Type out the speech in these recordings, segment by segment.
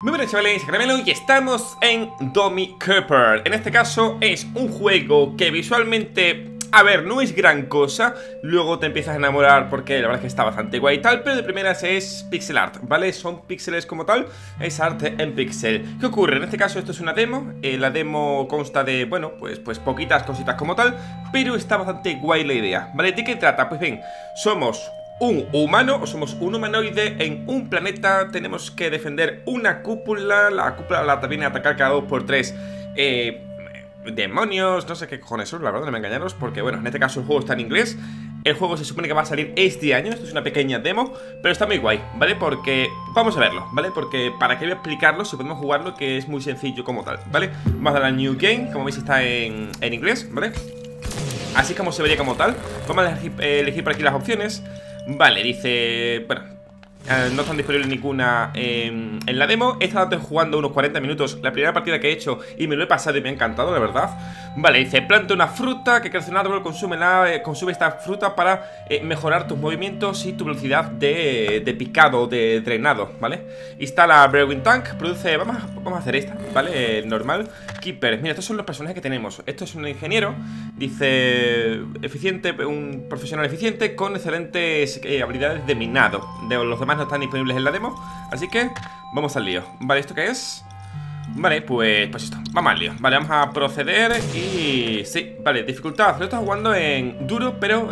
Muy buenas chavales, Caramelo y estamos en Dummy Cooper. En este caso es un juego que visualmente, a ver, no es gran cosa. Luego te empiezas a enamorar porque la verdad es que está bastante guay y tal. Pero de primeras es pixel art, ¿vale? Son píxeles como tal, es arte en pixel. ¿Qué ocurre? En este caso esto es una demo. La demo consta de, bueno, pues poquitas cositas como tal, pero está bastante guay la idea, ¿vale? ¿De qué trata? Pues bien, somos un humano, o somos un humanoide en un planeta. Tenemos que defender una cúpula. La cúpula la viene a atacar cada 2x3 demonios, no sé qué cojones son, la verdad, no me engañaros, porque bueno, en este caso el juego está en inglés. El juego se supone que va a salir este año. Esto es una pequeña demo, pero está muy guay, ¿vale? Porque, vamos a verlo, ¿vale? Porque para qué voy a explicarlo si podemos jugarlo, que es muy sencillo como tal, ¿vale? Vamos a dar a New Game, como veis está en inglés, ¿vale? Así como se vería como tal. Vamos a elegir por aquí las opciones. Vale, dice, bueno, no están disponibles ninguna en la demo. He estado jugando unos 40 minutos la primera partida que he hecho y me lo he pasado y me ha encantado, la verdad. Vale, dice, planta una fruta que crece en un árbol, consume esta fruta para mejorar tus movimientos y tu velocidad de picado, de drenado, ¿vale? Instala Brewing Tank, produce, vamos a hacer esta, ¿vale? Normal. Keeper, mira, estos son los personajes que tenemos. Esto es un ingeniero, dice, eficiente, un profesional eficiente con excelentes habilidades de minado. Los demás no están disponibles en la demo, así que vamos al lío. Vale, ¿esto qué es? Vale, pues esto, vamos al lío. Vale, vamos a proceder y... sí, vale, dificultad. Lo estoy jugando en duro, pero...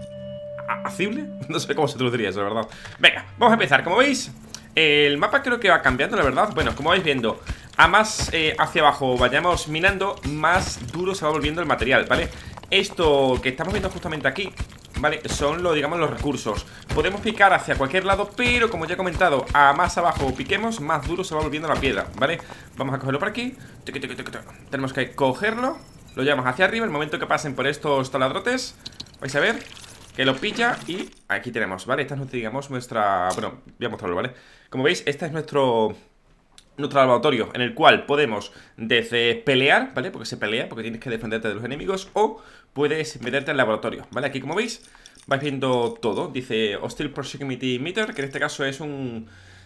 ¿acible? No sé cómo se traduciría eso, la verdad. Venga, vamos a empezar. Como veis, el mapa creo que va cambiando, la verdad. Bueno, como vais viendo, a más hacia abajo vayamos minando, más duro se va volviendo el material, ¿vale? Esto que estamos viendo justamente aquí, ¿vale? Son, digamos, los recursos. Podemos picar hacia cualquier lado, pero como ya he comentado, a más abajo piquemos, más duro se va volviendo la piedra, ¿vale? Vamos a cogerlo por aquí. Tenemos que cogerlo, lo llevamos hacia arriba. El momento que pasen por estos taladrotes, vais a ver que lo pilla y aquí tenemos, ¿vale? Esta es, digamos, nuestra... bueno, voy a mostrarlo, ¿vale? Como veis, este es nuestro laboratorio, en el cual podemos desde pelear, ¿vale? Porque se pelea, porque tienes que defenderte de los enemigos, o puedes meterte al laboratorio, ¿vale? Aquí, como veis, vais viendo todo. Dice Hostile Proximity Meter, que en este caso es un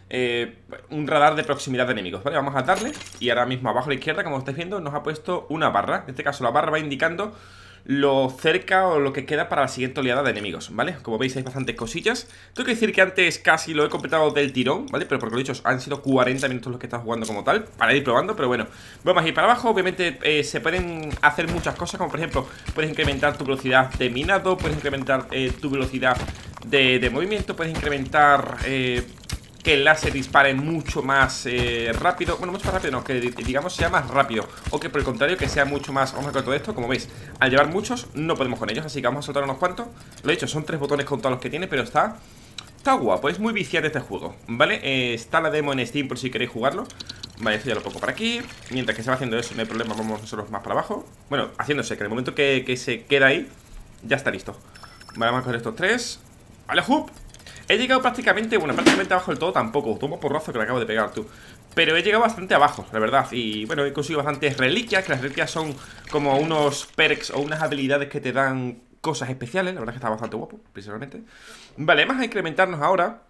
radar de proximidad de enemigos, ¿vale? Vamos a darle, y ahora mismo abajo a la izquierda, como estáis viendo, nos ha puesto una barra. En este caso la barra va indicando lo cerca o lo que queda para la siguiente oleada de enemigos, ¿vale? Como veis hay bastantes cosillas. Tengo que decir que antes casi lo he completado del tirón, ¿vale? Pero porque lo he dicho, han sido 40 minutos los que he estado jugando como tal, para ir probando, pero bueno. Vamos a ir para abajo, obviamente se pueden hacer muchas cosas, como por ejemplo, puedes incrementar tu velocidad de minado, puedes incrementar tu velocidad de movimiento, puedes incrementar... que el láser dispare mucho más rápido. Bueno, mucho más rápido no, que digamos sea más rápido. O que por el contrario, que sea mucho más... vamos a ver todo esto, como veis, al llevar muchos no podemos con ellos, así que vamos a soltar unos cuantos. Lo he dicho, son 3 botones con todos los que tiene, pero está guapo, es muy viciante este juego, ¿vale? Está la demo en Steam por si queréis jugarlo. Vale, esto ya lo pongo por aquí. Mientras que se va haciendo eso, no hay problema, vamos nosotros más para abajo. Bueno, haciéndose, que en el momento que se queda ahí, ya está listo. Vale, vamos a coger estos 3. Vale, hoop. He llegado prácticamente, bueno, prácticamente abajo del todo tampoco. Tomo porrazo que le acabo de pegar, tú. Pero he llegado bastante abajo, la verdad. Y bueno, he conseguido bastantes reliquias. Que las reliquias son como unos perks o unas habilidades que te dan cosas especiales. La verdad es que está bastante guapo, principalmente. Vale, vamos a incrementarnos ahora.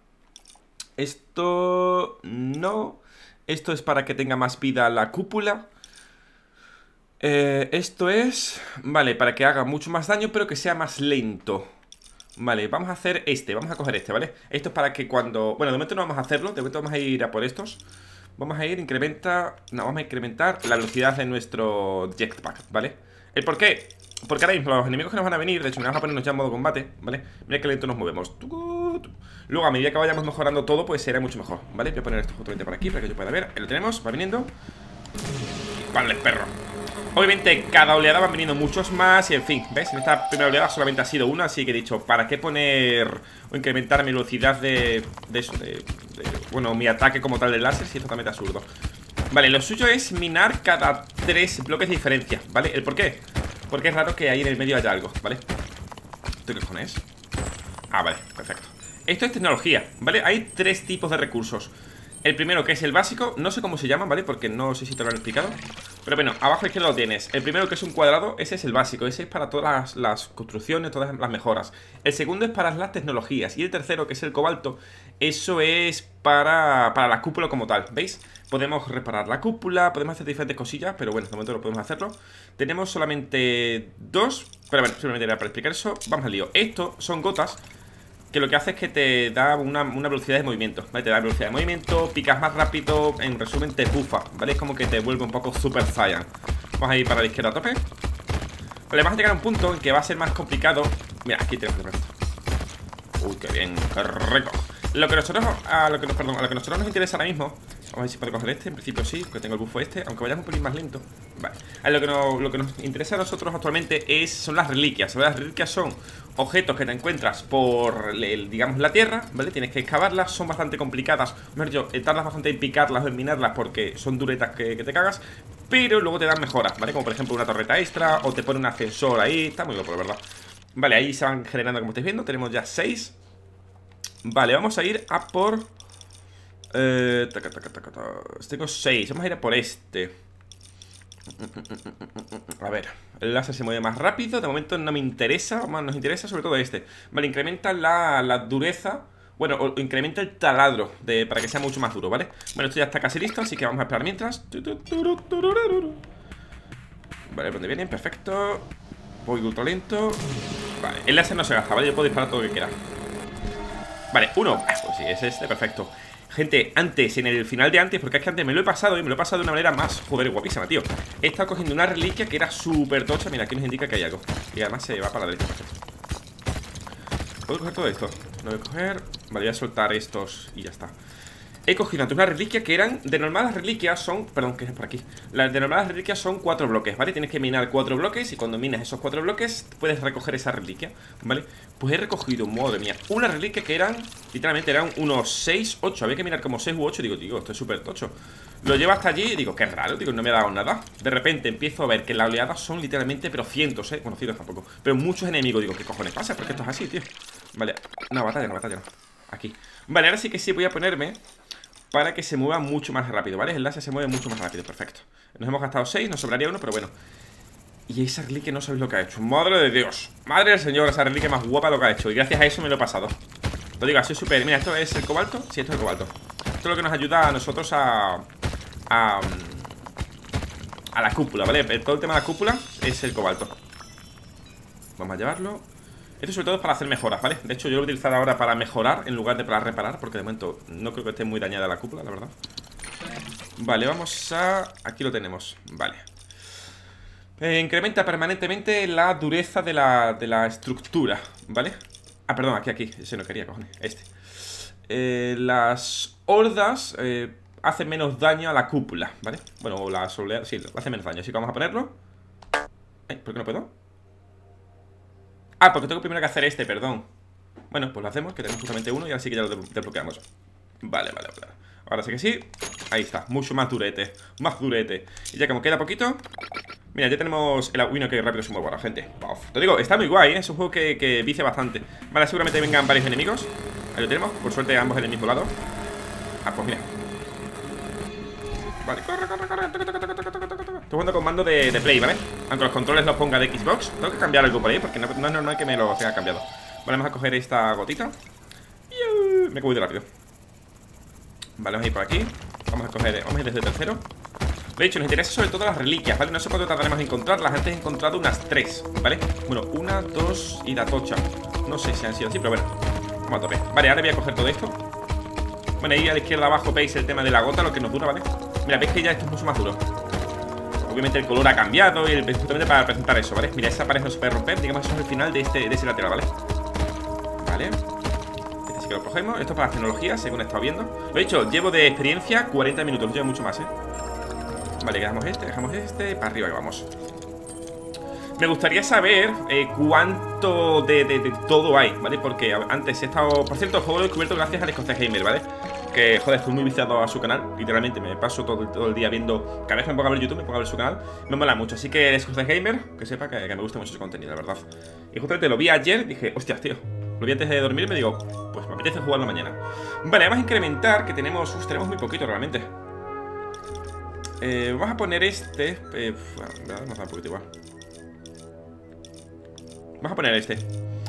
Esto... no. Esto es para que tenga más vida la cúpula. Esto es... vale, para que haga mucho más daño, pero que sea más lento. Vale, vamos a hacer vamos a coger ¿vale? Esto es para que cuando... bueno, de momento no vamos a hacerlo, de momento vamos a ir a por estos. Vamos a ir, vamos a incrementar la velocidad de nuestro jetpack, ¿vale? ¿El por qué? Porque ahora mismo los enemigos que nos van a venir, de hecho, vamos a ponernos ya en modo combate, ¿vale? Mira qué lento nos movemos. Luego, a medida que vayamos mejorando todo, pues será mucho mejor, ¿vale? Voy a poner esto justamente por aquí para que yo pueda ver. Ahí lo tenemos, va viniendo. Vale, perro. Obviamente cada oleada van viniendo muchos más. Y en fin, ¿ves? En esta primera oleada solamente ha sido una. Así que he dicho, ¿para qué poner o incrementar mi velocidad bueno, mi ataque como tal del láser? Si es totalmente absurdo. Vale, lo suyo es minar cada 3 bloques de diferencia, ¿vale? ¿El por qué? Porque es raro que ahí en el medio haya algo, ¿vale? ¿Esto qué cojones? Ah, vale, perfecto. Esto es tecnología, ¿vale? Hay 3 tipos de recursos. El primero, que es el básico, no sé cómo se llama, ¿vale? Porque no sé si te lo han explicado. Pero bueno, abajo a la izquierda lo tienes. El primero, que es un cuadrado, ese es el básico. Ese es para todas las construcciones, todas las mejoras. El segundo es para las tecnologías. Y el tercero, que es el cobalto, eso es para la cúpula como tal, ¿veis? Podemos reparar la cúpula, podemos hacer diferentes cosillas, pero bueno, de momento no podemos hacerlo. Tenemos solamente 2, pero bueno, simplemente era para explicar eso. Vamos al lío. Esto son gotas que lo que hace es que te da una velocidad de movimiento, ¿vale? Te da velocidad de movimiento, picas más rápido, en resumen te bufa, ¿vale? Es como que te vuelve un poco Super Saiyan. Vamos a ir para la izquierda a tope. Vale, vamos a llegar a un punto en que va a ser más complicado. Mira, aquí tenemos el resto. Uy, qué bien, qué rico. A lo que nosotros nos interesa ahora mismo. Vamos a ver si puedo coger este, en principio sí, porque tengo el bufo este, aunque vayamos un pelín más lento. Vale, lo que nos interesa a nosotros actualmente son las reliquias. Las reliquias son objetos que te encuentras por, digamos, la tierra, ¿vale? Tienes que excavarlas, son bastante complicadas. Mejor dicho, tardas bastante en picarlas o en minarlas porque son duretas que te cagas. Pero luego te dan mejoras, ¿vale? Como por ejemplo una torreta extra o te pone un ascensor ahí, está muy loco, la verdad. Vale, ahí se van generando como estáis viendo, tenemos ya 6. Vale, vamos a ir a por... tengo 6, vamos a ir a por este. A ver, el láser se mueve más rápido. De momento no me interesa, nos interesa sobre todo este. Vale, incrementa la dureza. Bueno, o incrementa el taladro para que sea mucho más duro, ¿vale? Bueno, esto ya está casi listo, así que vamos a esperar mientras. Vale, ¿dónde vienen? Perfecto. Voy ultra lento. Vale, el láser no se gasta, ¿vale? Yo puedo disparar todo lo que quiera. Vale, uno. Pues sí, es este, perfecto. Gente, antes, en el final de antes, porque es que antes me lo he pasado y me lo he pasado de una manera más, joder, guapísima, tío. He estado cogiendo una reliquia que era súper tocha. Mira, aquí nos indica que hay algo. Y además se va para la derecha. ¿Puedo coger todo esto? Lo voy a coger. Vale, voy a soltar estos y ya está. He cogido antes una reliquia que eran... De normal las reliquias son... Perdón, que es por aquí. Las de normal las reliquias son 4 bloques, ¿vale? Tienes que minar 4 bloques y cuando minas esos 4 bloques puedes recoger esa reliquia, ¿vale? Pues he recogido, madre mía, una reliquia que eran... Literalmente eran unos 6, 8. Había que minar como 6 u 8. Digo, tío, esto es súper tocho. Lo llevo hasta allí y digo, qué raro, digo, no me ha dado nada. De repente empiezo a ver que las oleadas son literalmente, pero cientos, bueno, cientos tampoco, pero muchos enemigos. Digo, ¿qué cojones pasa? ¿Por qué esto es así, tío? Vale, no, batalla no. Aquí. Vale, ahora sí que sí voy a ponerme para que se mueva mucho más rápido, ¿vale? El láser se mueve mucho más rápido, perfecto. Nos hemos gastado 6, nos sobraría uno, pero bueno. Y esa reliquia no sabéis lo que ha hecho. Madre de Dios, madre del señor, esa reliquia más guapa lo que ha hecho. Y gracias a eso me lo he pasado. Lo digo, así súper. Mira, esto es el cobalto. Sí, esto es el cobalto. Esto es lo que nos ayuda a nosotros a la cúpula, ¿vale? Todo el tema de la cúpula es el cobalto. Vamos a llevarlo. Esto sobre todo es para hacer mejoras, ¿vale? De hecho yo lo voy a utilizar ahora para mejorar en lugar de para reparar, porque de momento no creo que esté muy dañada la cúpula, la verdad. Vale, vamos a... Aquí lo tenemos, vale. Incrementa permanentemente la dureza de la estructura, ¿vale? Ah, perdón, aquí, ese no quería, cojones, este. Las hordas hacen menos daño a la cúpula, ¿vale? Bueno, o las oleadas, sí, hace menos daño, así que vamos a ponerlo. ¿Por qué no puedo? Ah, porque tengo primero que hacer este, perdón. Bueno, pues lo hacemos, que tenemos justamente uno y ahora sí que ya lo desbloqueamos. Vale. Ahora sí que sí. Ahí está, mucho más durete. Más durete. Y ya como queda poquito. Mira, ya tenemos el Uy, no, que rápido se mueve la gente. Te digo, está muy guay, ¿eh? Es un juego que vicia bastante. Vale, seguramente vengan varios enemigos. Ahí lo tenemos, por suerte ambos en el mismo lado. Ah, pues mira. Vale, corre. Estoy jugando con mando de Play, ¿vale? Aunque los controles los ponga de Xbox. Tengo que cambiar algo por ahí porque no es normal que me lo tenga cambiado. Vale, vamos a coger esta gotita. Me he cogido rápido. Vale, vamos a ir por aquí. Vamos a ir desde el tercero. De hecho, nos interesa sobre todo las reliquias, ¿vale? No sé cuánto tardaremos en encontrarlas. Antes he encontrado unas 3, ¿vale? Bueno, 1, 2 y la tocha. No sé si han sido así, pero bueno. Vamos a tope. Vale, ahora voy a coger todo esto. Bueno, ahí a la izquierda abajo veis el tema de la gota, lo que nos dura, ¿vale? Mira, veis que ya esto es mucho más duro. Obviamente el color ha cambiado y justamente para presentar eso, ¿vale? Mira, esa pared no se puede romper. Digamos, eso es el final de ese lateral, ¿vale? Vale. Así que lo cogemos. Esto es para las tecnologías, según he estado viendo. Lo he dicho, llevo de experiencia 40 minutos. No llevo mucho más, ¿eh? Vale, dejamos este. Para arriba que vamos. Me gustaría saber cuánto de todo hay, ¿vale? Porque antes he estado... Por cierto, el juego lo he descubierto gracias al Escocés Gamer, ¿vale? Que, joder, estoy muy viciado a su canal. Literalmente, me paso todo el día viendo... Cada vez que me pongo a ver YouTube, me pongo a ver su canal. Me mola mucho, así que el Escocés Gamer, que sepa que me gusta mucho su contenido, la verdad. Y justamente lo vi ayer, dije, hostias, tío. Lo vi antes de dormir y me digo, pues me apetece jugarlo mañana. Vale, vamos a incrementar, que tenemos muy poquito realmente. Vamos a poner este. Nos da un poquito igual. Vamos a poner este.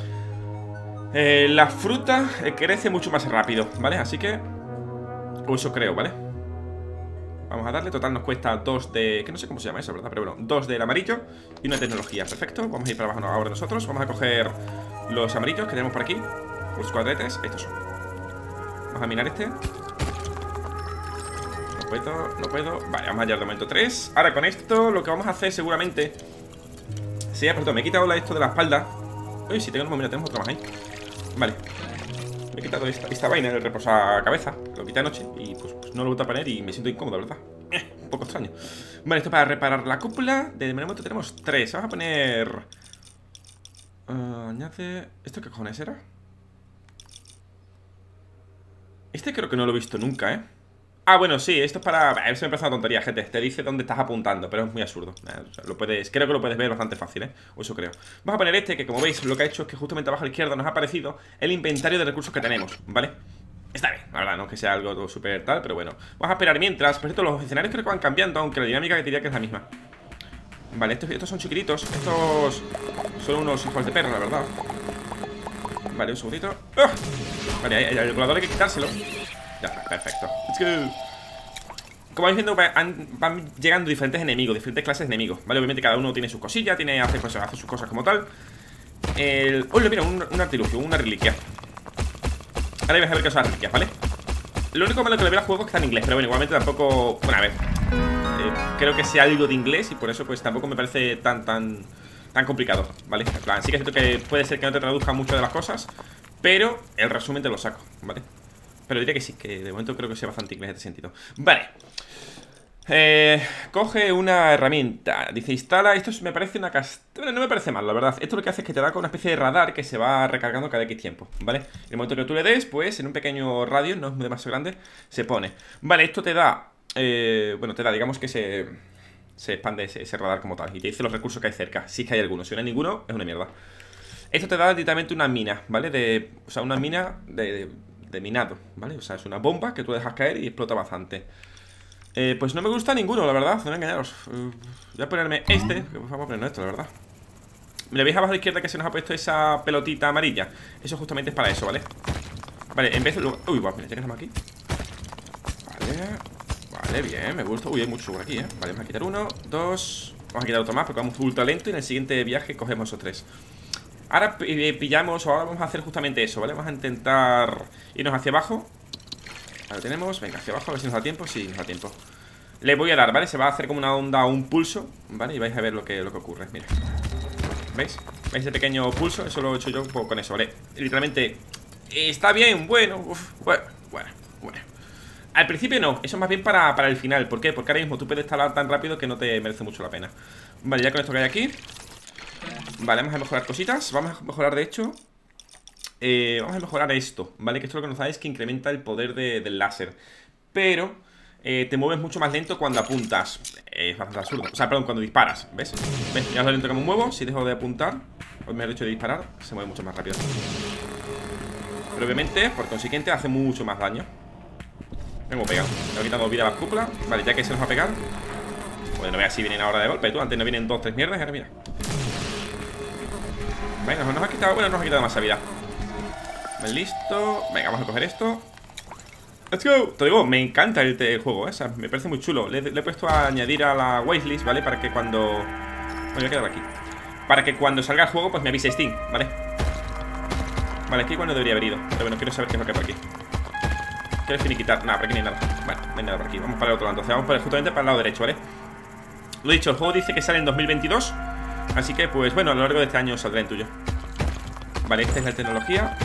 La fruta crece mucho más rápido, ¿vale? Así que... O eso creo, ¿vale? Vamos a darle, total nos cuesta 2 de... que no sé cómo se llama eso, ¿verdad? Pero bueno, 2 del amarillo y una tecnología, perfecto. Vamos a ir para abajo ahora nosotros. Vamos a coger los amarillos que tenemos por aquí. Los cuadretes, estos son. Vamos a minar este. No puedo. Vale, vamos a hallar de momento 3. Ahora con esto lo que vamos a hacer seguramente... Sí, perdón, me he quitado esto de la espalda. Uy, sí, tenemos otro más ahí. Vale. Me he quitado esta vaina del reposacabeza. Lo quité anoche y pues no lo he vuelto a poner y me siento incómodo, ¿verdad? Un poco extraño. Vale, esto para reparar la cúpula. De momento tenemos 3. Vamos a poner... añade... ¿Esto qué cojones era? Este creo que no lo he visto nunca, ¿eh? Ah, bueno, sí, esto es para... Eso me parece una tontería, gente. Te dice dónde estás apuntando, pero es muy absurdo. O sea, creo que lo puedes ver bastante fácil, ¿eh? O eso creo. Vamos a poner este, que como veis, lo que ha hecho es que justamente abajo a la izquierda nos ha aparecido el inventario de recursos que tenemos, ¿vale? Está bien, la verdad, no es que sea algo súper tal, pero bueno. Vamos a esperar mientras. Por cierto, los escenarios creo que van cambiando, aunque la dinámica que diría que es la misma. Vale, estos son chiquititos. Estos son unos hijos de perra, la verdad. Vale, un segundito. ¡Ah! Vale, el regulador hay que quitárselo. Ya está, perfecto. Let's go. Como vais viendo, van llegando diferentes enemigos, diferentes clases de enemigos, ¿vale? Obviamente cada uno tiene sus cosillas, hace sus cosas como tal. Mira, un artilugio, una reliquia. Ahora vais a ver qué son las reliquias, ¿vale? Lo único malo que le veo al juego es que está en inglés, pero bueno, igualmente tampoco... Bueno, a ver, creo que sea algo de inglés y por eso pues tampoco me parece tan complicado, ¿vale? En plan, sí que es cierto que puede ser que no te traduzca mucho de las cosas, pero el resumen te lo saco, ¿vale? Pero diría que sí, que de momento creo que sea bastante inglés en este sentido. Vale. Coge una herramienta. Dice, instala. Esto me parece una bueno, no me parece mal, la verdad. Esto lo que hace es que te da con una especie de radar que se va recargando cada X tiempo, ¿vale? En el momento que tú le des, pues en un pequeño radio, no es demasiado grande, se pone. Vale, esto te da... bueno, te da, digamos que se expande ese radar como tal. Y te dice los recursos que hay cerca, si es que hay alguno. Si no hay ninguno, es una mierda. Esto te da directamente una mina, ¿vale? O sea, una mina de minado, ¿vale? O sea, es una bomba que tú dejas caer y explota bastante. Pues no me gusta ninguno, la verdad, no me engañaros. Voy a ponerme este, que vamos a ponernos esto, la verdad. ¿Me veis abajo a la izquierda que se nos ha puesto esa pelotita amarilla? Eso justamente es para eso, ¿vale? Vale, en vez de... Uy, va, mira, tenemos aquí. Vale, bien, me gusta. Uy, hay mucho por aquí, ¿eh? Vale, vamos a quitar uno, dos. Vamos a quitar otro más porque vamos ultra lento y en el siguiente viaje cogemos esos 3. Ahora pillamos, o ahora vamos a hacer justamente eso, ¿vale? Vamos a intentar irnos hacia abajo. Ahora tenemos, venga, hacia abajo, a ver si nos da tiempo. Sí, nos da tiempo. Le voy a dar, ¿vale? Se va a hacer como una onda o un pulso, ¿vale? Y vais a ver lo que ocurre, mira. ¿Veis? ¿Veis ese pequeño pulso? Eso lo he hecho yo un poco con eso, ¿vale? Literalmente, está bien, bueno, bueno. Al principio no, eso es más bien para el final. ¿Por qué? Porque ahora mismo tú puedes instalar tan rápido que no te merece mucho la pena. Vale, ya con esto que hay aquí. Vale, vamos a mejorar cositas. Vamos a mejorar, de hecho, vamos a mejorar esto, ¿vale? Que esto lo que nos da es que incrementa el poder del láser. Pero te mueves mucho más lento cuando apuntas. Es bastante absurdo. O sea, perdón, cuando disparas, ¿ves? ¿Ves? Ya lo lento que me muevo. Si dejo de apuntar, o mejor dicho de disparar, se mueve mucho más rápido. Pero obviamente, por consiguiente, hace mucho más daño. Vengo pegado. Me he quitado vida a la cúpula. Vale, ya que se nos va a pegar. Pues no veas si vienen ahora de golpe. Tú, antes no vienen 2, 3 mierdas. Ahora mira. Venga, nos ha quitado. Bueno, nos ha quitado más vida. Vale, listo. Venga, vamos a coger esto. Let's go. Te digo, me encanta el juego, ¿eh? O sea, me parece muy chulo. Le he puesto a añadir a la wishlist, ¿vale? Para que cuando... Bueno, voy a quedar aquí. Para que cuando salga el juego, pues me avise Steam, ¿vale? Vale, aquí cuando debería haber ido. Pero bueno, quiero saber qué es lo que hay por aquí. Quiero finiquitar. Nada, por aquí no hay nada. Bueno, no hay nada por aquí. Vamos para el otro lado. Entonces vamos justamente para el lado derecho, ¿vale? Lo dicho, el juego dice que sale en 2022. Así que, pues bueno, a lo largo de este año saldrá en tuyo. Vale, esta es la tecnología.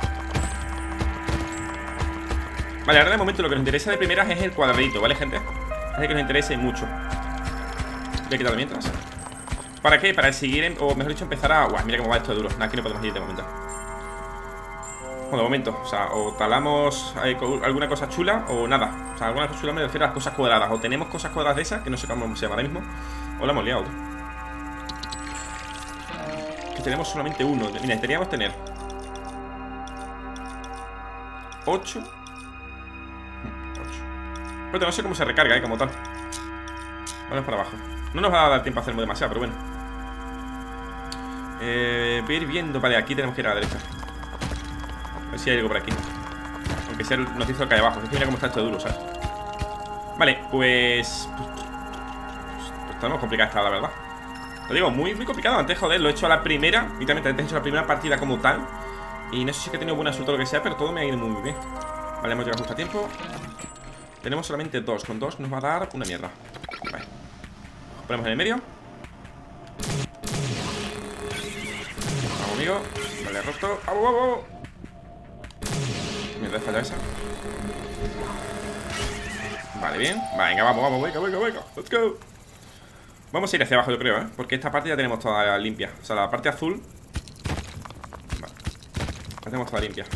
Vale, ahora de momento lo que nos interesa de primeras es el cuadradito, ¿vale, gente? Hace que nos interese mucho. Voy a quitarlo mientras. ¿Para qué? Para seguir, o mejor dicho, empezar a... Guau, mira cómo va esto de duro. Nada, aquí no podemos ir de momento. Bueno, de momento, o sea, o talamos alguna cosa chula o nada. O sea, alguna cosa chula me refiero a las cosas cuadradas. O tenemos cosas cuadradas de esas, que no sé cómo se llama ahora mismo, o la hemos liado. Que tenemos solamente uno. Mira, necesitaríamos tener 8. Pero no sé cómo se recarga, como tal. Vamos para abajo. No nos va a dar tiempo a hacerlo demasiado, pero bueno. Voy a ir viendo. Vale, aquí tenemos que ir a la derecha. A ver si hay algo por aquí. Aunque sea nos dice lo que hay abajo. Es que mira cómo está esto de duro, ¿sabes? Vale, pues tenemos complicada esta, la verdad. Lo digo, muy complicado. Antes, joder, lo he hecho a la primera. Y también antes he hecho la primera partida como tal. Y no sé si he tenido buena suerte o lo que sea, pero todo me ha ido muy bien. Vale, hemos llegado justo a tiempo. Tenemos solamente 2. Con 2 nos va a dar una mierda. Vale. Ponemos en el medio. Vamos, amigo. Vale, roto. ¡Vamos, vamos! Mierda, he fallado esa. Vale, bien. Venga, vamos, venga. Let's go. Vamos a ir hacia abajo, yo creo, porque esta parte ya tenemos toda limpia. O sea, la parte azul. Vale. La tenemos toda limpia.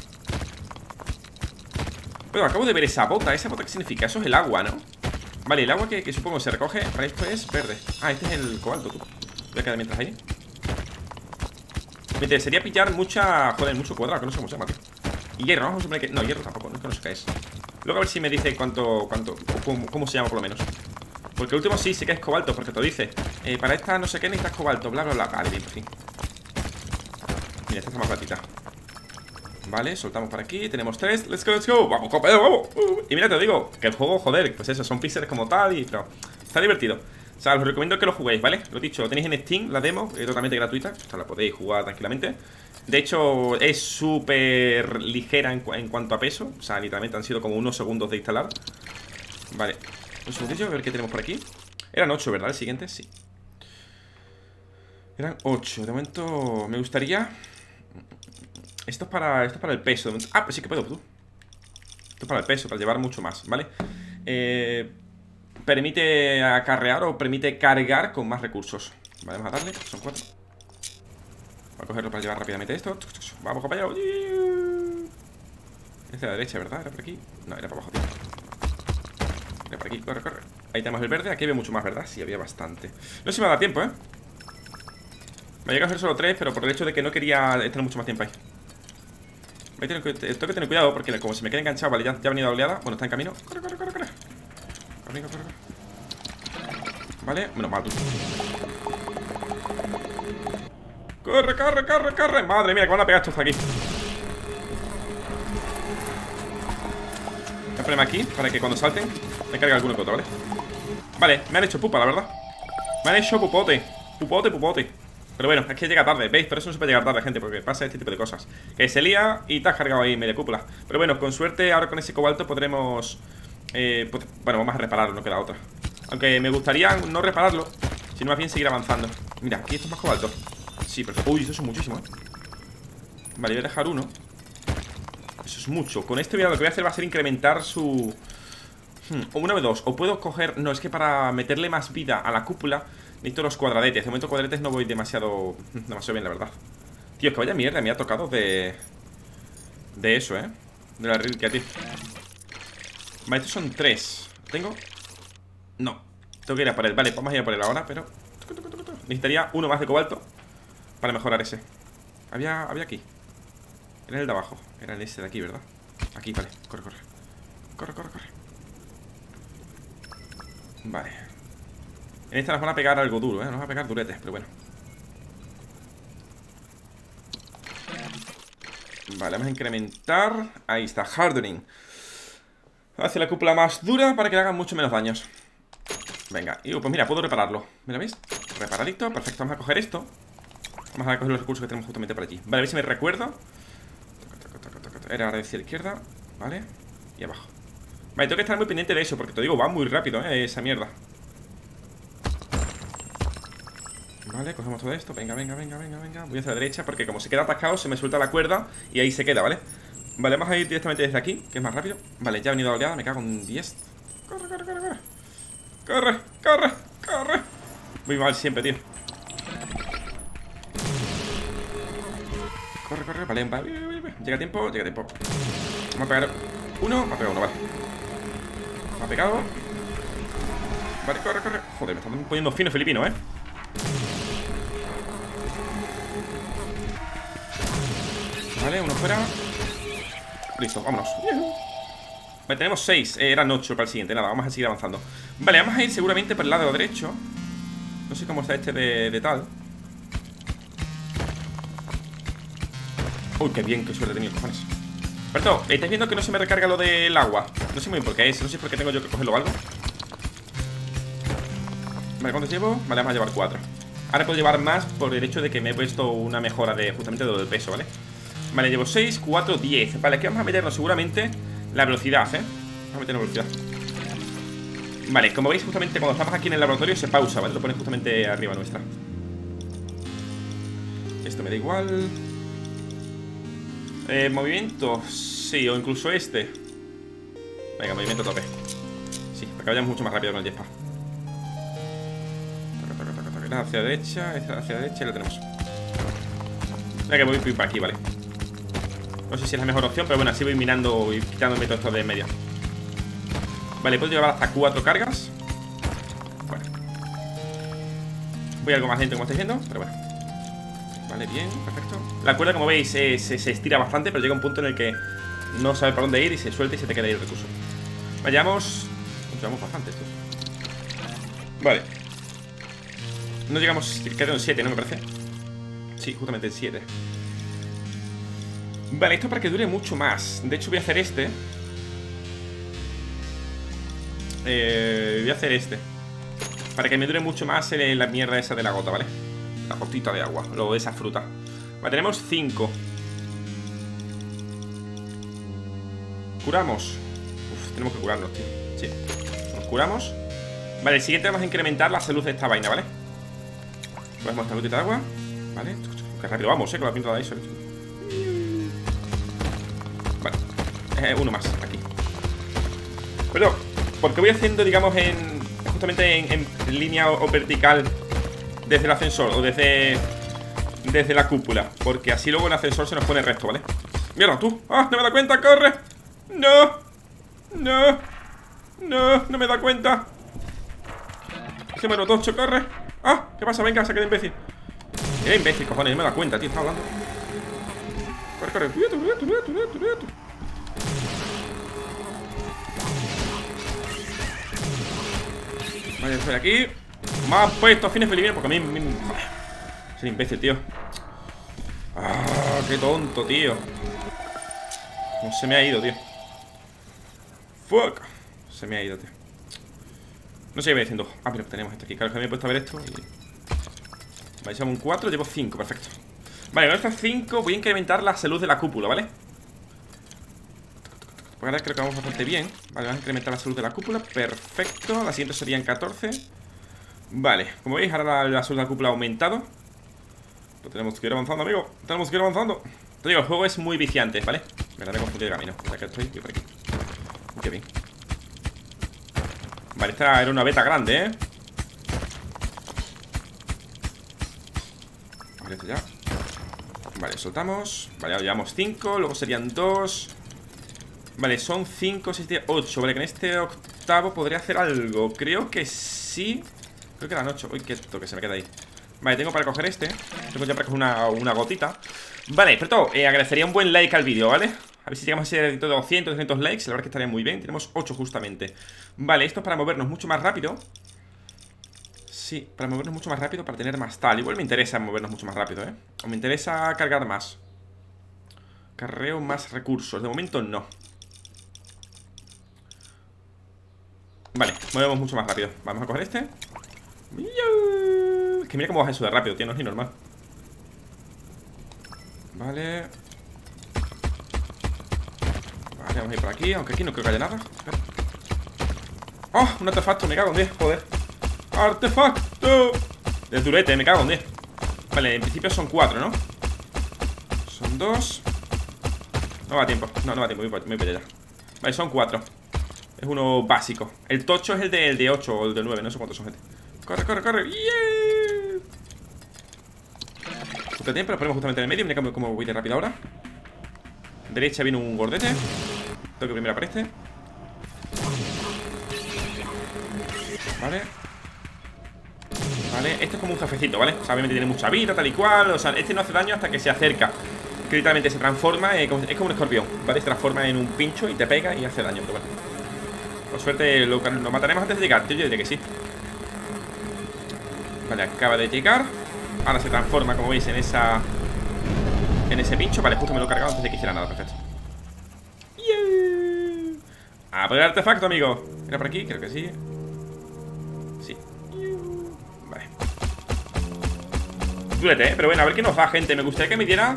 Pero acabo de ver esa bota. ¿Esa bota qué significa? Eso es el agua, ¿no? Vale, el agua que supongo se recoge. Vale, esto es verde. Ah, este es el cobalto, tú. Voy a quedar mientras ahí. Me interesaría pillar mucha... Joder, mucho cuadrado, que no sé cómo se llama, tío. Y hierro, vamos a suponer que... No, hierro tampoco, no, que no sé qué es. Luego a ver si me dice cuánto cómo se llama por lo menos. Porque el último sí que es cobalto, porque te lo dice. Para esta no sé qué necesitas cobalto, bla, bla, bla. Vale, bien, por fin. Mira, esta está más platita. Vale, soltamos por aquí, tenemos 3. Let's go, vamos, compañero, vamos. Y mira, te digo, que el juego, joder, pues eso, son píxeles como tal y... Pero está divertido. O sea, os recomiendo que lo juguéis, ¿vale? Lo dicho, lo tenéis en Steam, la demo, es totalmente gratuita. O sea, la podéis jugar tranquilamente. De hecho, es súper ligera en cuanto a peso. O sea, literalmente han sido como unos segundos de instalar. Vale, un segundillo, a ver qué tenemos por aquí. Eran 8, ¿verdad? El siguiente, sí. Eran 8, de momento me gustaría... Esto es para el peso. Ah, pues sí que puedo, tú. Esto es para el peso, para llevar mucho más, ¿vale? Permite acarrear o permite cargar con más recursos. Vale, vamos a darle, son 4. Voy a cogerlo para llevar rápidamente esto. Vamos, compañero. Es de la derecha, ¿verdad? ¿Era por aquí? No, era por abajo, tío. Era por aquí, corre. Ahí tenemos el verde, aquí había mucho más, ¿verdad? Sí, había bastante. No sé si me va a dar tiempo, ¿eh? Me llega a coger solo 3, pero por el hecho de que no quería estar mucho más tiempo ahí. Tengo que tener cuidado porque como se me queda enganchado, vale, ya ha venido la oleada. Bueno, está en camino. Corre. Corre. Vale, menos mal, tú. Corre. Madre mía, que van a pegar estos aquí. Voy a ponerme aquí para que cuando salten me cargue alguno que otro, ¿vale? Vale, me han hecho pupa, la verdad. Me han hecho pupote. Pero bueno, es que llega tarde, ¿veis? Por eso no se puede llegar tarde, gente, porque pasa este tipo de cosas. Que se lía y te has cargado ahí media cúpula. Pero bueno, con suerte ahora con ese cobalto podremos... pues, bueno, vamos a repararlo, no queda otra. Aunque me gustaría no repararlo, sino más bien seguir avanzando. Mira, aquí esto es más cobalto. Sí, perfecto. Uy, eso es muchísimo, Vale, voy a dejar uno. Eso es mucho. Con esto, mira, lo que voy a hacer va a ser incrementar su... Una de dos. O puedo coger... No, es que para meterle más vida a la cúpula necesito los cuadradetes. De momento cuadradetes no voy demasiado bien, la verdad. Tío, es que vaya mierda, me ha tocado de eso, de la reliquia, tío. Vale, estos son 3. ¿Tengo? No, tengo que ir a por él. Vale, vamos a ir a por él ahora, pero necesitaría uno más de cobalto para mejorar ese. Había aquí. Era el de abajo. Era el ese de aquí, ¿verdad? Aquí, vale, corre. Vale. En esta nos van a pegar algo duro, nos van a pegar duretes, pero bueno. Vale, vamos a incrementar. Ahí está, hardening. Hace la cúpula más dura para que le hagan mucho menos daños. Venga, y pues mira, puedo repararlo. ¿Me lo veis? Reparadito, perfecto, vamos a coger esto. Vamos a coger los recursos que tenemos justamente por allí. Vale, a ver si me recuerdo. Era ahora hacia la izquierda. Vale, y abajo. Vale, tengo que estar muy pendiente de eso, porque te digo, va muy rápido, esa mierda. Vale, cogemos todo esto, venga. Voy hacia la derecha porque como se queda atascado se me suelta la cuerda y ahí se queda, ¿vale? Vale, vamos a ir directamente desde aquí, que es más rápido. Vale, ya ha venido la oleada, me cago en 10. Corre. Muy mal siempre, tío. Corre, vale. Llega a tiempo. Vamos a pegar uno, me ha pegado uno, vale. Me ha pegado. Vale, corre. Joder, me están poniendo fino filipino, Vale, uno fuera. Listo, vámonos. Vale, tenemos 6, eran 8 para el siguiente. Nada, vamos a seguir avanzando. Vale, vamos a ir seguramente por el lado derecho. No sé cómo está este de tal. Uy, qué bien, qué suerte he tenido, cojones. Perdón, ¿estáis viendo que no se me recarga lo del agua? No sé muy bien por qué es, no sé por qué tengo yo que cogerlo o algo. Vale, ¿cuántos llevo? Vale, vamos a llevar 4. Ahora puedo llevar más por el hecho de que me he puesto una mejora de justamente de lo del peso, ¿vale? Vale, llevo 6, 4, 10. Vale, aquí vamos a meternos seguramente la velocidad, Vamos a meter la velocidad. Vale, como veis justamente cuando estamos aquí en el laboratorio se pausa, ¿vale? Lo pone justamente arriba nuestra. Esto me da igual. Movimiento, sí, o incluso este. Venga, movimiento a tope. Sí, para que vayamos mucho más rápido con el jetpack. Hacia derecha, hacia derecha y lo tenemos. Venga, que voy por aquí, vale. No sé si es la mejor opción, pero bueno, así voy minando y quitándome todo esto de en medio. Vale, puedo llevar hasta 4 cargas. Bueno, voy algo más lento como estáis viendo, pero bueno. Vale, bien, perfecto. La cuerda, como veis, se estira bastante, pero llega un punto en el que no sabe por dónde ir y se suelta y se te queda ahí el recurso. Vayamos. Llevamos bastante esto. Vale. No llegamos, quedan 7, ¿no? Me parece. Sí, justamente el 7. Vale, esto para que dure mucho más. De hecho voy a hacer este. Voy a hacer este para que me dure mucho más la mierda esa de la gota, ¿vale? La gotita de agua, luego de esa fruta. Vale, tenemos 5. Curamos. Uf, tenemos que curarnos, tío. Sí, nos curamos. Vale, el siguiente vamos a incrementar la salud de esta vaina, ¿vale? Ponemos esta gotita de agua. Vale, qué rápido vamos, con la pinta de eso. Vale, uno más, aquí. Pero, porque voy haciendo, digamos, justamente en línea o vertical desde el ascensor o desde la cúpula, porque así luego el ascensor se nos pone recto, ¿vale? Mira, tú. ¡Ah! ¡No me da cuenta! ¡Corre! ¡No! ¡No! ¡No! ¡No me da cuenta! ¡Qué mano tocho! ¡Corre! ¡Ah! ¿Qué pasa? Venga, saque de imbécil. Era imbécil, cojones, no me da cuenta, tío. Está hablando. Corre, corre. Vale, estoy aquí. Me han puesto a fines felines porque a mí soy imbécil, tío. Ah, qué tonto, tío. No se me ha ido, tío. Fuck. Se me ha ido, tío. No sé qué voy diciendo. Ah, pero tenemos esto aquí. Claro que me he puesto a ver esto y... Vale, llevo un 4, llevo 5, perfecto. Vale, con estas 5 voy a incrementar la salud de la cúpula, ¿vale? Pues ahora creo que vamos bastante bien. Vale, vamos a incrementar la salud de la cúpula. Perfecto, la siguiente serían 14. Vale, como veis, ahora la salud de la cúpula ha aumentado. Pero tenemos que ir avanzando, amigo. Tenemos que ir avanzando. Te digo, el juego es muy viciante, ¿vale? Me la he confundido de camino. Ya que estoy por aquí. Qué bien. Vale, esta era una beta grande, ¿eh? Vale, esto ya. Vale, soltamos. Vale, ahora llevamos 5, luego serían 2. Vale, son 5, 6, 10, 8. Vale, que en este octavo podría hacer algo. Creo que sí. Creo que eran 8. Uy, qué toque, se me queda ahí. Vale, tengo para coger este. Tengo ya para coger una gotita. Vale, pero todo, agradecería un buen like al vídeo, ¿vale? A ver si llegamos a ser de 200, 200 likes. La verdad que estaría muy bien. Tenemos 8 justamente. Vale, esto es para movernos mucho más rápido. Sí, para movernos mucho más rápido, para tener más tal. Igual me interesa movernos mucho más rápido, ¿eh? O me interesa cargar más. Carreo más recursos. De momento no. Vale, movemos mucho más rápido. Vamos a coger este. Es que mira cómo baja eso de rápido, tío, no es ni normal. Vale. Vale, vamos a ir por aquí, aunque aquí no creo que haya nada. ¡Oh! Un artefacto, me cago en 10, joder. ¡Artefacto! De turete, me cago en 10. Vale, en principio son 4, ¿no? Son 2. No va a tiempo, no va a tiempo, me voy para allá. Vale, son 4. Es uno básico. El tocho es el de 8 o el de 9, no sé cuántos son, gente. Corre, corre, corre. ¡Yeah! Poco tiempo, lo ponemos justamente en el medio. Mira cómo voy de rápido ahora. Derecha viene un gordete. Tengo que primero aparece. Vale. Vale, este es como un jefecito, ¿vale? O sea, obviamente tiene mucha vida, tal y cual. O sea, este no hace daño hasta que se acerca. Que literalmente se transforma, es como un escorpión, ¿vale? Se transforma en un pincho y te pega y hace daño, pero bueno. Por suerte lo mataremos antes de llegar, tío, yo diría que sí. Vale, acaba de llegar. Ahora se transforma, como veis, en ese pincho. Vale, justo me lo he cargado antes de que hiciera nada, perfecto. A por el artefacto, amigo. ¿Era por aquí? Creo que sí. Sí. durete, pero bueno, a ver qué nos da, gente. Me gustaría que me diera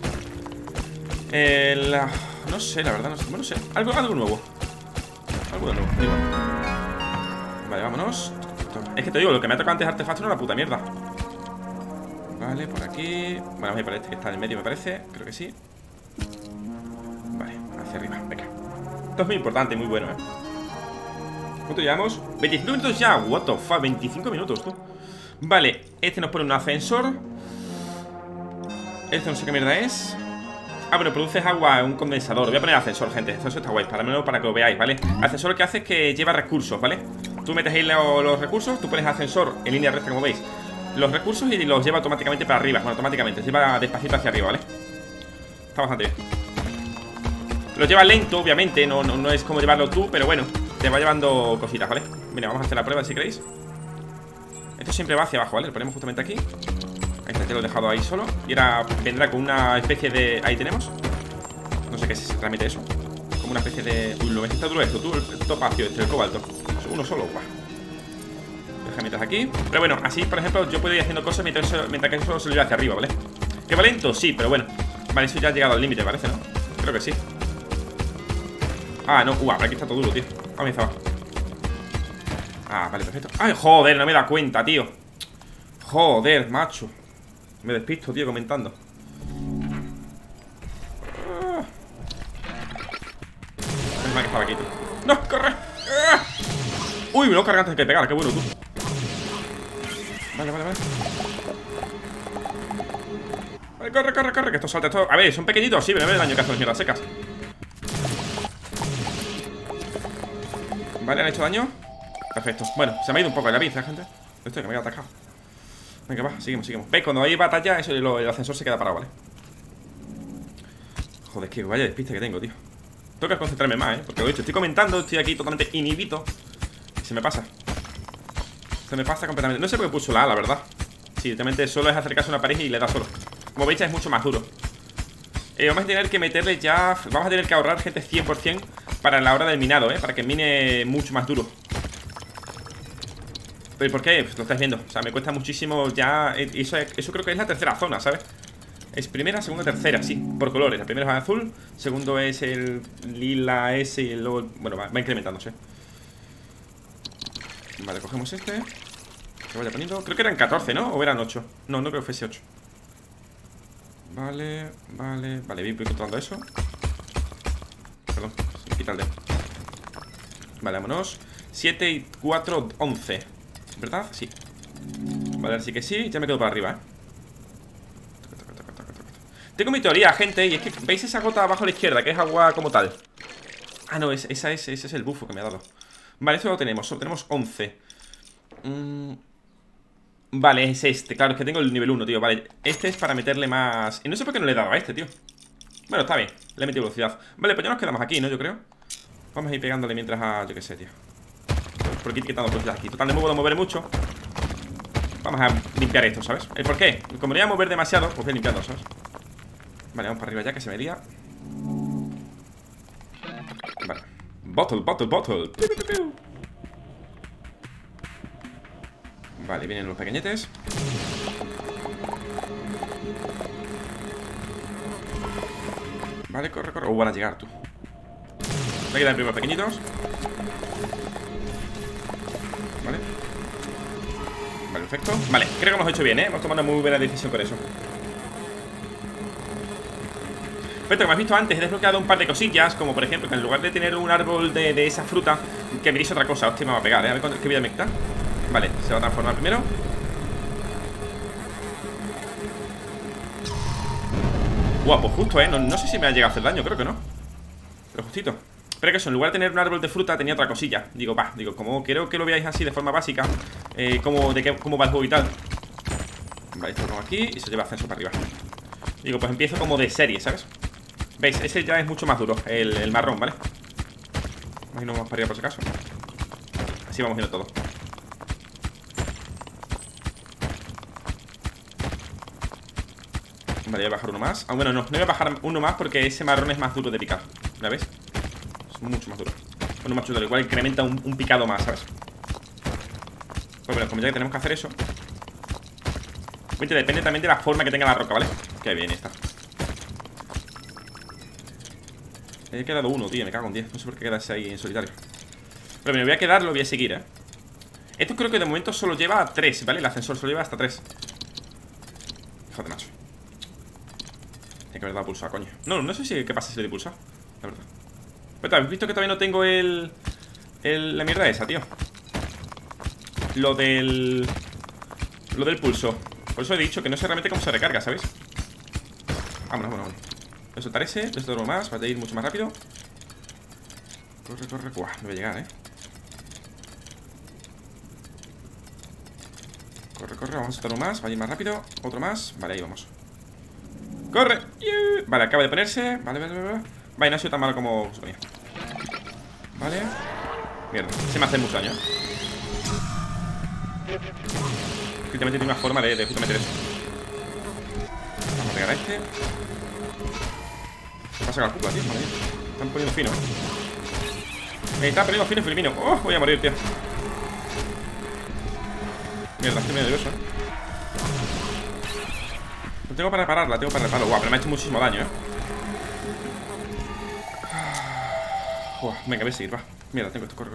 no sé, la verdad, no sé. Bueno, no sé, algo nuevo. Algo nuevo, igual. Vale, vámonos. Es que te digo, lo que me ha tocado antes de artefacto no es la puta mierda. Vale, por aquí. Bueno, vamos a ir por este que está en el medio, me parece. Creo que sí. Vale, hacia arriba, venga. Esto es muy importante, muy bueno, ¿cuánto llevamos? 25 minutos ya, what the fuck, 25 minutos, tú. Vale, este nos pone un ascensor. Este no sé qué mierda es. Ah, bueno, produces agua en un condensador. Voy a poner ascensor, gente, eso está guay, para menos para que lo veáis, ¿vale? Ascensor lo que hace es que lleva recursos, ¿vale? Tú metes ahí los recursos, tú pones ascensor en línea recta, como veis, los recursos y los lleva automáticamente para arriba. Bueno, automáticamente, lleva despacito hacia arriba, ¿vale? Está bastante bien. Lo lleva lento, obviamente, no es como llevarlo tú, pero bueno, te va llevando cositas, ¿vale? Mira, vamos a hacer la prueba si queréis. Esto siempre va hacia abajo, ¿vale? Lo ponemos justamente aquí. Ahí está, te lo he dejado ahí solo. Y ahora vendrá con una especie de... Ahí tenemos. No sé qué es realmente eso. Como una especie de... Uy, lo ves, está duro esto, tú, el topacio, el cobalto. Uno solo, guau. Deja mientras aquí. Pero bueno, así, por ejemplo, yo puedo ir haciendo cosas mientras que eso se lo lleva hacia arriba, ¿vale? ¿Que va lento? Sí, pero bueno. Vale, eso ya ha llegado al límite, parece, ¿no? Creo que sí. Ah, no, aquí está todo duro, tío. Vamos a abajo. Ah, vale, perfecto. Ay, joder, no me da cuenta, tío. Joder, macho. Me despisto, tío, comentando. Es más que estaba aquí, tío. ¡No, corre! Uy, me lo carga antes de que pegar, qué bueno, tú. Vale. Vale, corre, que esto salta, esto... A ver, son pequeñitos, sí, pero no me da daño que hacen las mierdas secas. Vale, han hecho daño. Perfecto, bueno, se me ha ido un poco la pinza, gente. Esto que me voy a atacar. Venga, va, seguimos. ¿Veis? Cuando hay batalla, eso, el ascensor se queda parado, ¿vale? Joder, que vaya despiste que tengo, tío. Tengo que concentrarme más, porque lo he dicho, estoy comentando, estoy aquí totalmente inhibido. Y se me pasa. Se me pasa completamente. No sé por qué puso la A, la verdad. Sí, directamente solo es acercarse a una pared y le da solo. Como veis, es mucho más duro. Vamos a tener que meterle ya... Vamos a tener que ahorrar, gente, 100% para la hora del minado, para que mine mucho más duro. ¿Pero por qué? Pues lo estáis viendo. O sea, me cuesta muchísimo ya... Eso creo que es la tercera zona, ¿sabes? Es primera, segunda, tercera, sí, por colores. La primera es azul, segundo es el lila ese y luego... Bueno, va incrementándose. Vale, cogemos este. Que vaya poniendo... Creo que eran 14, ¿no? ¿O eran 8? No creo que fuese 8. Vale, voy controlando eso. Perdón, se me quita el dedo. Vale, vámonos. 7 y 4, 11. ¿Verdad? Sí. Vale, así que sí, ya me quedo para arriba, Tengo mi teoría, gente, y es que ¿veis esa gota abajo a la izquierda? Que es agua como tal. Ah, no, ese es el bufo que me ha dado. Vale, esto lo tenemos, solo tenemos 11. Vale, es este, claro, es que tengo el nivel 1, tío. Vale, este es para meterle más... Y no sé por qué no le he dado a este, tío. Bueno, está bien, le he metido velocidad. Vale, pues ya nos quedamos aquí, ¿no? Yo creo. Vamos a ir pegándole mientras a... Yo qué sé, tío. Por aquí quitando velocidad aquí. Total, no me puedo mover mucho. Vamos a limpiar esto, ¿sabes? ¿El por qué? Como le voy a mover demasiado, pues voy limpiando, ¿sabes? Vale, vamos para arriba ya, que se me lía. Vale. Bottle. Vale, vienen los pequeñetes. Vale, corre. Van a llegar, tú. Me quedan primero pequeñitos. Vale. Vale, perfecto. Vale, creo que hemos hecho bien, hemos tomado una muy buena decisión con eso. Perfecto, como has visto antes, he desbloqueado un par de cosillas. Como por ejemplo, que en lugar de tener un árbol de esa fruta, que me dice otra cosa. Hostia, me va a pegar, a ver qué vida me quita. Vale, se va a transformar primero. Guapo, justo, no sé si me ha llegado a hacer daño, creo que no. Pero justito. Pero que eso, en lugar de tener un árbol de fruta, tenía otra cosilla. Digo, como quiero que lo veáis así de forma básica, cómo va el juego y tal. Vale, esto lo pongo aquí y se lleva ascenso para arriba. Digo, pues empiezo como de serie, ¿sabes? ¿Veis? Ese ya es mucho más duro, el marrón, ¿vale? Imagino más para arriba por si acaso. Así vamos viendo todo. Vale, voy a bajar uno más. Ah, bueno, no voy a bajar uno más porque ese marrón es más duro de picar. ¿La ves? Es mucho más duro. Bueno, más chulo, igual incrementa un picado más, ¿sabes? Pues bueno, como ya que tenemos que hacer eso, Depende también de la forma que tenga la roca, ¿vale? Qué bien está. He quedado uno, tío, me cago en 10. No sé por qué quedarse ahí en solitario. Pero me voy a quedar, lo voy a seguir, ¿eh? Esto creo que de momento solo lleva 3, ¿vale? El ascensor solo lleva hasta 3. Fíjate, macho. Tiene que haber dado pulsar, coño. No sé si qué pasa si le doy pulsar, la verdad. Pero habéis visto que todavía no tengo la mierda esa, tío. Lo del pulso. Por eso he dicho que no sé realmente cómo se recarga, ¿sabéis? Vámonos. Voy a soltar ese, voy a soltar uno más, va a ir mucho más rápido. Corre. Buah, no voy a llegar, Corre, vamos a soltar uno más, va a ir más rápido. Otro más, vale, ahí vamos. ¡Corre! Vale, acaba de ponerse. Vale. Vale, no ha sido tan malo como suponía. Vale. Mierda, se me hace mucho daño. Justamente tiene una forma de justamente eso. Vamos a pegar a este. ¿Qué pasa con la cúpula, tío? Vale. Están poniendo fino. Me está poniendo fino, Filipino. ¡Oh! Voy a morir, tío. Mierda, estoy medio nervioso, No tengo para repararla, tengo para repararlo. Guau, pero me ha hecho muchísimo daño, venga, voy a seguir, va. Mierda, tengo esto, corre.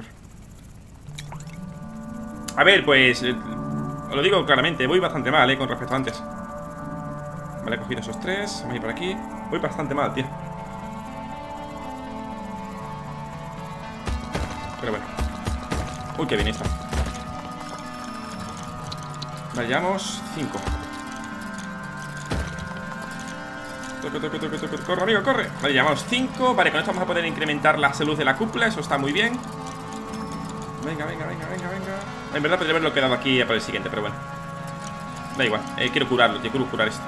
A ver, pues os lo digo claramente, voy bastante mal, con respecto a antes. Vale, he cogido esos 3. Vamos a ir por aquí. Voy bastante mal, tío. Pero bueno. Uy, qué bien está. Vale, llevamos 5. Corre, amigo, corre. Vale, llevamos 5. Vale, con esto vamos a poder incrementar la salud de la cúpula. Eso está muy bien. Venga. En verdad podría haberlo quedado aquí para el siguiente, pero bueno. Da igual, quiero curarlo, tío, quiero curar esto.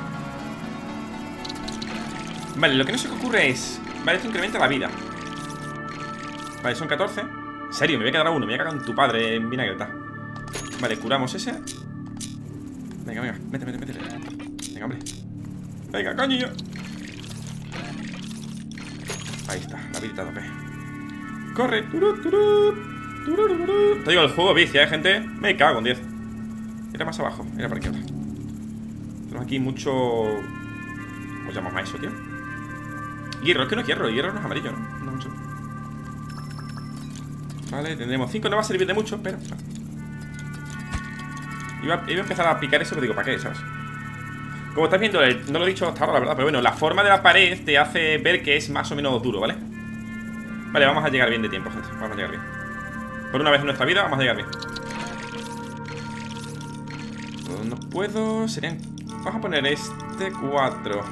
Vale, lo que no sé qué ocurre es... Vale, esto incrementa la vida. Vale, son 14. En serio, me voy a quedar a uno, me voy a cagar en tu padre en vinagreta. Vale, curamos ese. Venga, métele. Venga, hombre. Venga, coño. Ahí está, la vidita tope. Corre. Te digo, el juego vicia, gente. Me cago en 10. Era más abajo, era para aquí ahora. Tenemos aquí mucho... ¿Cómo llamamos a eso, tío? Hierro, es que no es hierro, el hierro no es amarillo, ¿no? No mucho. Vale, tendremos 5, no va a servir de mucho, pero... Iba a empezar a picar eso, pero digo, ¿para qué? ¿Sabes? Como estáis viendo, no lo he dicho hasta ahora, la verdad, pero bueno, la forma de la pared te hace ver que es más o menos duro, ¿vale? Vale, vamos a llegar bien de tiempo, gente. Vamos a llegar bien. Por una vez en nuestra vida, vamos a llegar bien. No puedo... Serían... Vamos a poner este 4.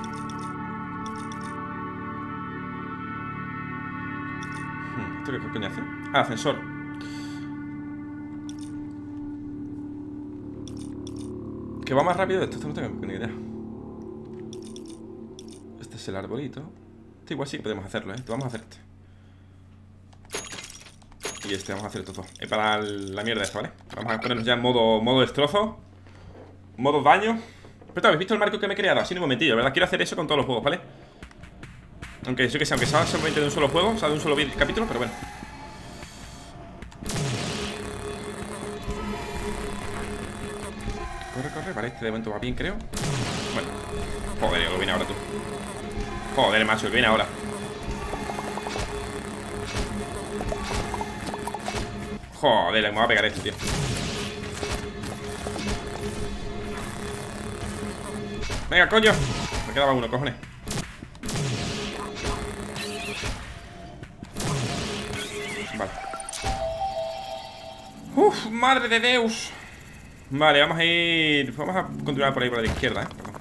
¿Esto qué coño hace? Ah, ascensor. Que va más rápido de esto no tengo ni idea. Este es el arbolito. Este igual sí que podemos hacerlo, Vamos a hacer este. Y este, vamos a hacer todo. Para la mierda esta, ¿vale? Vamos a ponernos ya en modo destrozo. Modo daño. Pero ¿habéis visto el marco que me he creado? Así en un momentillo, ¿verdad? Quiero hacer eso con todos los juegos, ¿vale? Aunque yo que sé, aunque sea solamente de un solo juego, o sea, de un solo capítulo, pero bueno. Corre, vale, este de momento va bien, creo. Bueno, joder, lo viene ahora tú. Joder, macho, lo viene ahora. Joder, me va a pegar esto, tío. Venga, coño. Me quedaba uno, cojones. Vale. Uf, madre de Deus. Vale, vamos a ir... Vamos a continuar por ahí, por la izquierda, Perdón.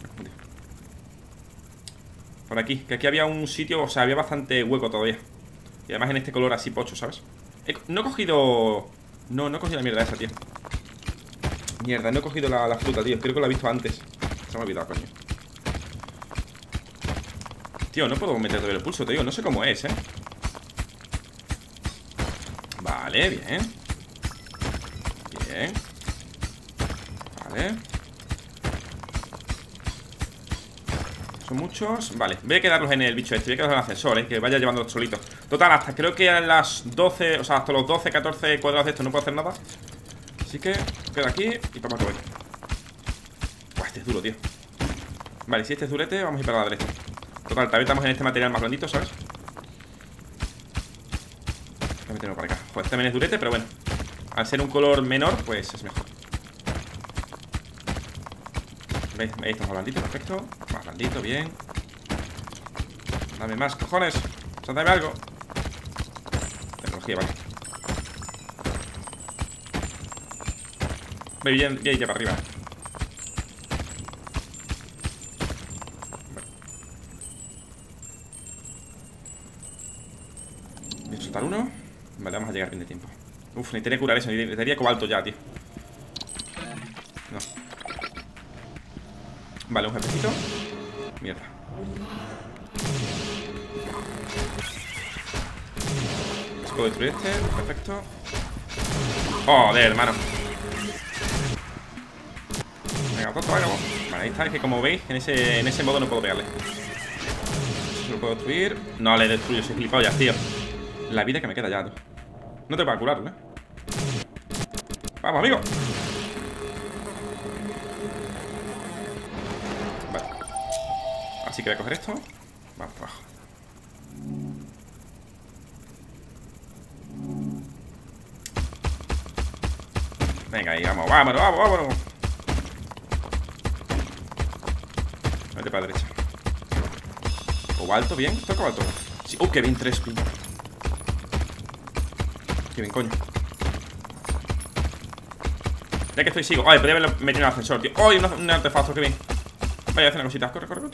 Por aquí, que aquí había un sitio, o sea, había bastante hueco todavía. Y además en este color así pocho, ¿sabes? No he cogido... No he cogido la mierda esa, tío. Mierda, no he cogido la fruta, tío. Creo que la he visto antes. Se me ha olvidado, coño. Tío, no puedo meter todavía el pulso, te digo. No sé cómo es, Vale, bien. Bien. Vale. Son muchos. Vale, voy a quedarlos en el bicho este. Voy a quedarlos en el ascensor, que vaya llevando solito. Total, hasta creo que a las 12, o sea, hasta los 12, 14 cuadrados de esto no puedo hacer nada. Así que queda aquí y vamos a comer. este es duro, tío. Vale, si este es durete, vamos a ir para la derecha. Total, también estamos en este material más blandito, ¿sabes? Voy a meterlo para acá. Joder, este también es durete, pero bueno, al ser un color menor, pues es mejor. ¿Veis? Ahí estamos blandito, perfecto. Más blandito, bien. Dame más, cojones. O sea, dame algo. Tecnología, vale. Ve bien, ya para arriba. Voy a soltar uno. Vale, vamos a llegar bien de tiempo. Uf, necesitaría curar eso, necesitaría cobalto ya, tío. No. Vale, un jefecito. Mierda. Puedo destruir este, perfecto. Joder, hermano. Venga, otro, venga. Vale, ahí está, es que como veis, en ese modo no puedo pegarle. ¿Lo puedo destruir? No le destruyo, soy gilipollas, tío. La vida que me queda ya, tío. No te va a curarlo, ¿eh? Vamos, amigo. Vale. Así que voy a coger esto. Vamos, abajo. Venga, ahí, vamos, vámonos. Vete para la derecha. Cobalto, bien, esto es cobalto. Sí. Qué bien, 3 pin. Qué bien, coño. Ya que estoy, sigo. Ay, podría haberlo metido en el ascensor, tío. Ay, un artefacto, qué bien. Vaya, a hacer una cosita. Corre. Venga,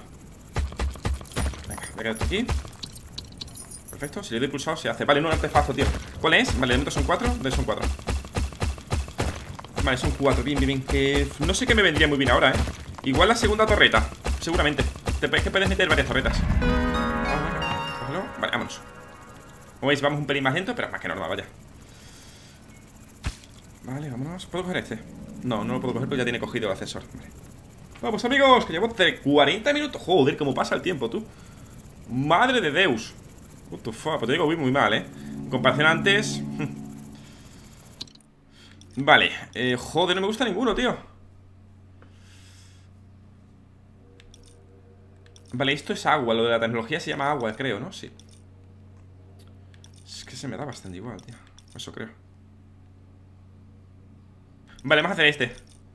voy a quedar esto aquí. Perfecto, si le doy pulsado se hace. Vale, un artefacto, tío. ¿Cuál es? Vale, de momento son 4. Son 4. Vale, son 4, bien. Que no sé qué me vendría muy bien ahora, Igual la segunda torreta, seguramente. Es que puedes meter varias torretas. Vale, vámonos. Como veis, vamos un pelín más lento, pero más que normal, vaya. Vale, vámonos. ¿Puedo coger este? No, no lo puedo coger porque ya tiene cogido el ascensor. Vale. Vamos, amigos, que llevo 40 minutos. Joder, cómo pasa el tiempo, tú. Madre de Deus. What the fuck, pues te digo, voy muy mal, En comparación a antes. Vale, joder, no me gusta ninguno, tío. Vale, esto es agua, lo de la tecnología se llama agua, creo, ¿no? Sí. Es que se me da bastante igual, tío. Eso creo. Vale, vamos a hacer este.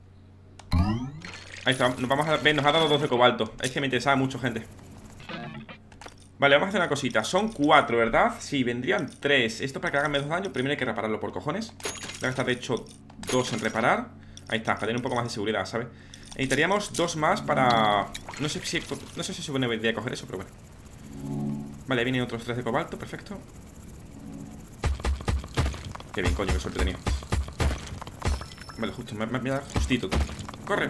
Ahí está, vamos a ver, nos ha dado 2 de cobalto. Es que me interesaba mucho, gente. Vale, vamos a hacer una cosita. Son 4, ¿verdad? Sí, vendrían 3. Esto para que hagan menos daño, primero hay que repararlo por cojones. Voy a gastar, de hecho, 2 en reparar. Ahí está, para tener un poco más de seguridad, ¿sabes? Necesitaríamos 2 más para... No sé si es buena idea coger eso, pero bueno. Vale, ahí vienen otros 3 de cobalto, perfecto. Qué bien, coño, qué suerte he tenido. Vale, justo, me da justito. ¡Corre!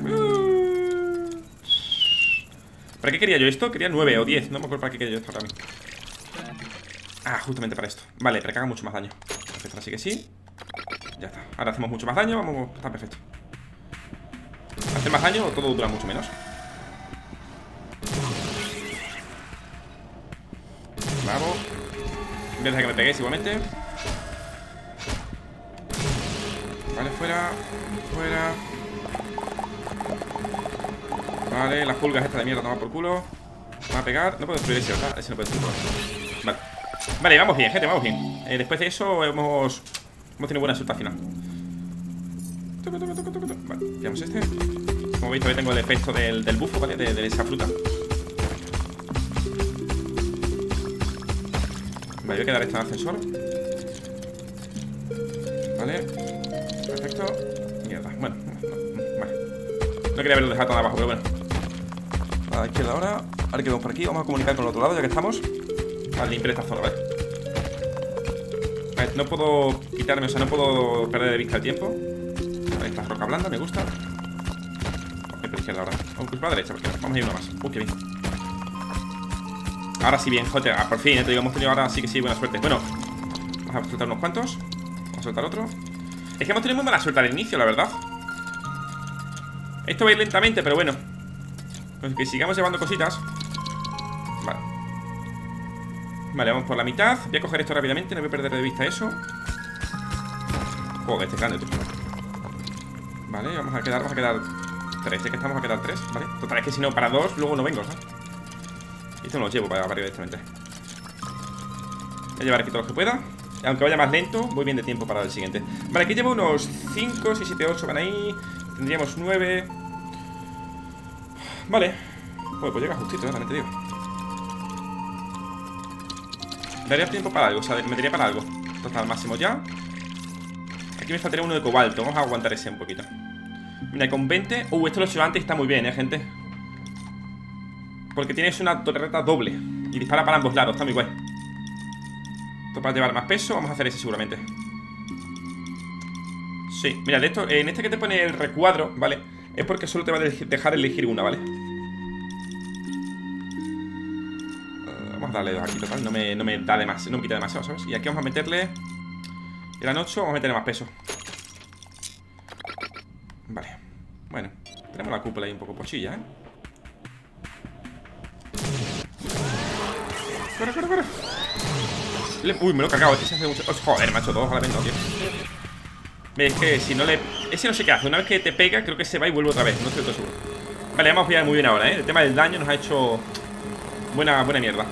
¿Para qué quería yo esto? Quería 9 o 10, no me acuerdo para qué quería yo esto ahora mismo. Ah, justamente para esto. Vale, pero que haga mucho más daño. Perfecto, así que sí. Ya está, ahora hacemos mucho más daño, vamos, está perfecto. Hacer más daño o todo dura mucho menos. Vamos. Voy a dejar que me peguéis igualmente. Vale, fuera. Vale, las pulgas estas de mierda toman por culo. Van a pegar, no puedo destruir ese, ¿verdad? Ese no puede destruir. Vale, vamos bien, gente, vamos bien. Después de eso hemos tenido buena suerte al final. Vale, tiramos este. Como veis, todavía tengo el efecto del bufo, ¿vale? De esa fruta. Vale, voy a quedar este en el ascensor. Vale. Perfecto. Mierda, bueno, vale. No quería haberlo dejado tan abajo, pero bueno. A la izquierda ahora. Ahora que vamos por aquí, vamos a comunicar con el otro lado, ya que estamos. Vale, limpiar esta zona, ¿vale? Vale, no puedo quitarme, o sea, no puedo perder de vista el tiempo. Vale, esta roca blanda, me gusta. Vamos por la izquierda ahora. Vamos por la derecha, porque vamos a ir uno más. Qué bien. Ahora sí, bien, joder, por fin, te digo, hemos tenido ahora sí que sí, buena suerte. Bueno, vamos a soltar unos cuantos. Vamos a soltar otro. Es que hemos tenido muy mala suerte al inicio, la verdad. Esto va a ir lentamente, pero bueno. Pues que sigamos llevando cositas. Vale. Vale, vamos por la mitad. Voy a coger esto rápidamente, no voy a perder de vista eso. Joder, este es grande, tú. Vale, vamos a quedar 3, ya que estamos a quedar 3, ¿vale? Total, es que si no, para 2, luego no vengo, ¿sabes? Y esto me lo llevo para arriba directamente. Voy a llevar aquí todo lo que pueda. Aunque vaya más lento, voy bien de tiempo para el siguiente. Vale, aquí llevo unos 5, 6, 7, 8 van ahí. Tendríamos 9. Vale. Pues llega justito, también te digo. Daría tiempo para algo, o sea, metería para algo. Total, al máximo ya. Aquí me faltaría uno de cobalto. Vamos a aguantar ese un poquito. Mira, con 20. Esto lo he hecho antes y está muy bien, gente. Porque tienes una torreta doble y dispara para ambos lados, está muy guay. Esto para llevar más peso. Vamos a hacer ese seguramente. Sí, mira, de esto, en este que te pone el recuadro, ¿vale? Es porque solo te va a dejar elegir una, ¿vale? Vamos a darle aquí, total, no me da demasiado, no me quita demasiado, ¿sabes? Y aquí vamos a meterle. Eran 8, vamos a meterle más peso. Vale, bueno, tenemos la cúpula ahí un poco pochilla, ¿eh? ¡Corre, corre, corre! Uy, me lo he cargado, este se hace mucho. Joder, macho, 2 a la vez no, tío. Ves que si no le... Ese no sé qué hace, una vez que te pega, creo que se va y vuelve otra vez. No estoy todo seguro. Vale, vamos a muy bien ahora, ¿eh? El tema del daño nos ha hecho buena mierda.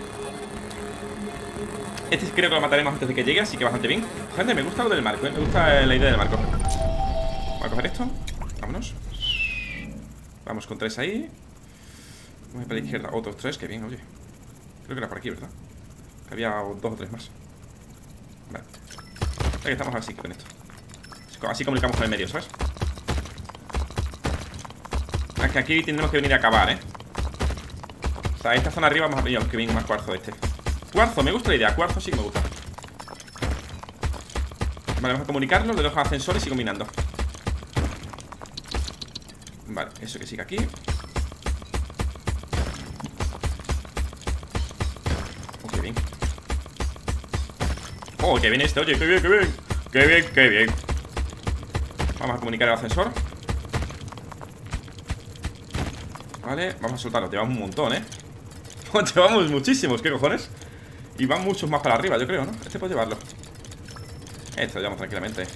Este creo que lo mataremos antes de que llegue, así que bastante bien. Gente, me gusta lo del marco, ¿eh? Me gusta la idea del marco. Vamos a coger esto. Vámonos. Vamos con 3 ahí. Vamos a para la izquierda, otros 3, que bien, oye. Creo que era por aquí, ¿verdad? Que había 2 o 3 más. Vale. Aquí estamos así con esto. Así comunicamos con el medio, ¿sabes? Es que aquí tendremos que venir a acabar, ¿eh? O sea, esta zona arriba vamos a venir. Que bien, más cuarzo de este. Cuarzo, me gusta la idea, cuarzo sí que me gusta. Vale, vamos a comunicarlo, le dejo ascensor y sigo minando. Vale, eso que sigue aquí. Oh, qué bien. Oh, qué bien este, oye, qué bien, qué bien. Qué bien, qué bien. Vamos a comunicar el ascensor. Vale, vamos a soltarlo, llevamos un montón, ¿eh? Llevamos muchísimos, ¿qué cojones? Y van muchos más para arriba, yo creo, ¿no? Este puedo llevarlo. Este lo llevamos tranquilamente.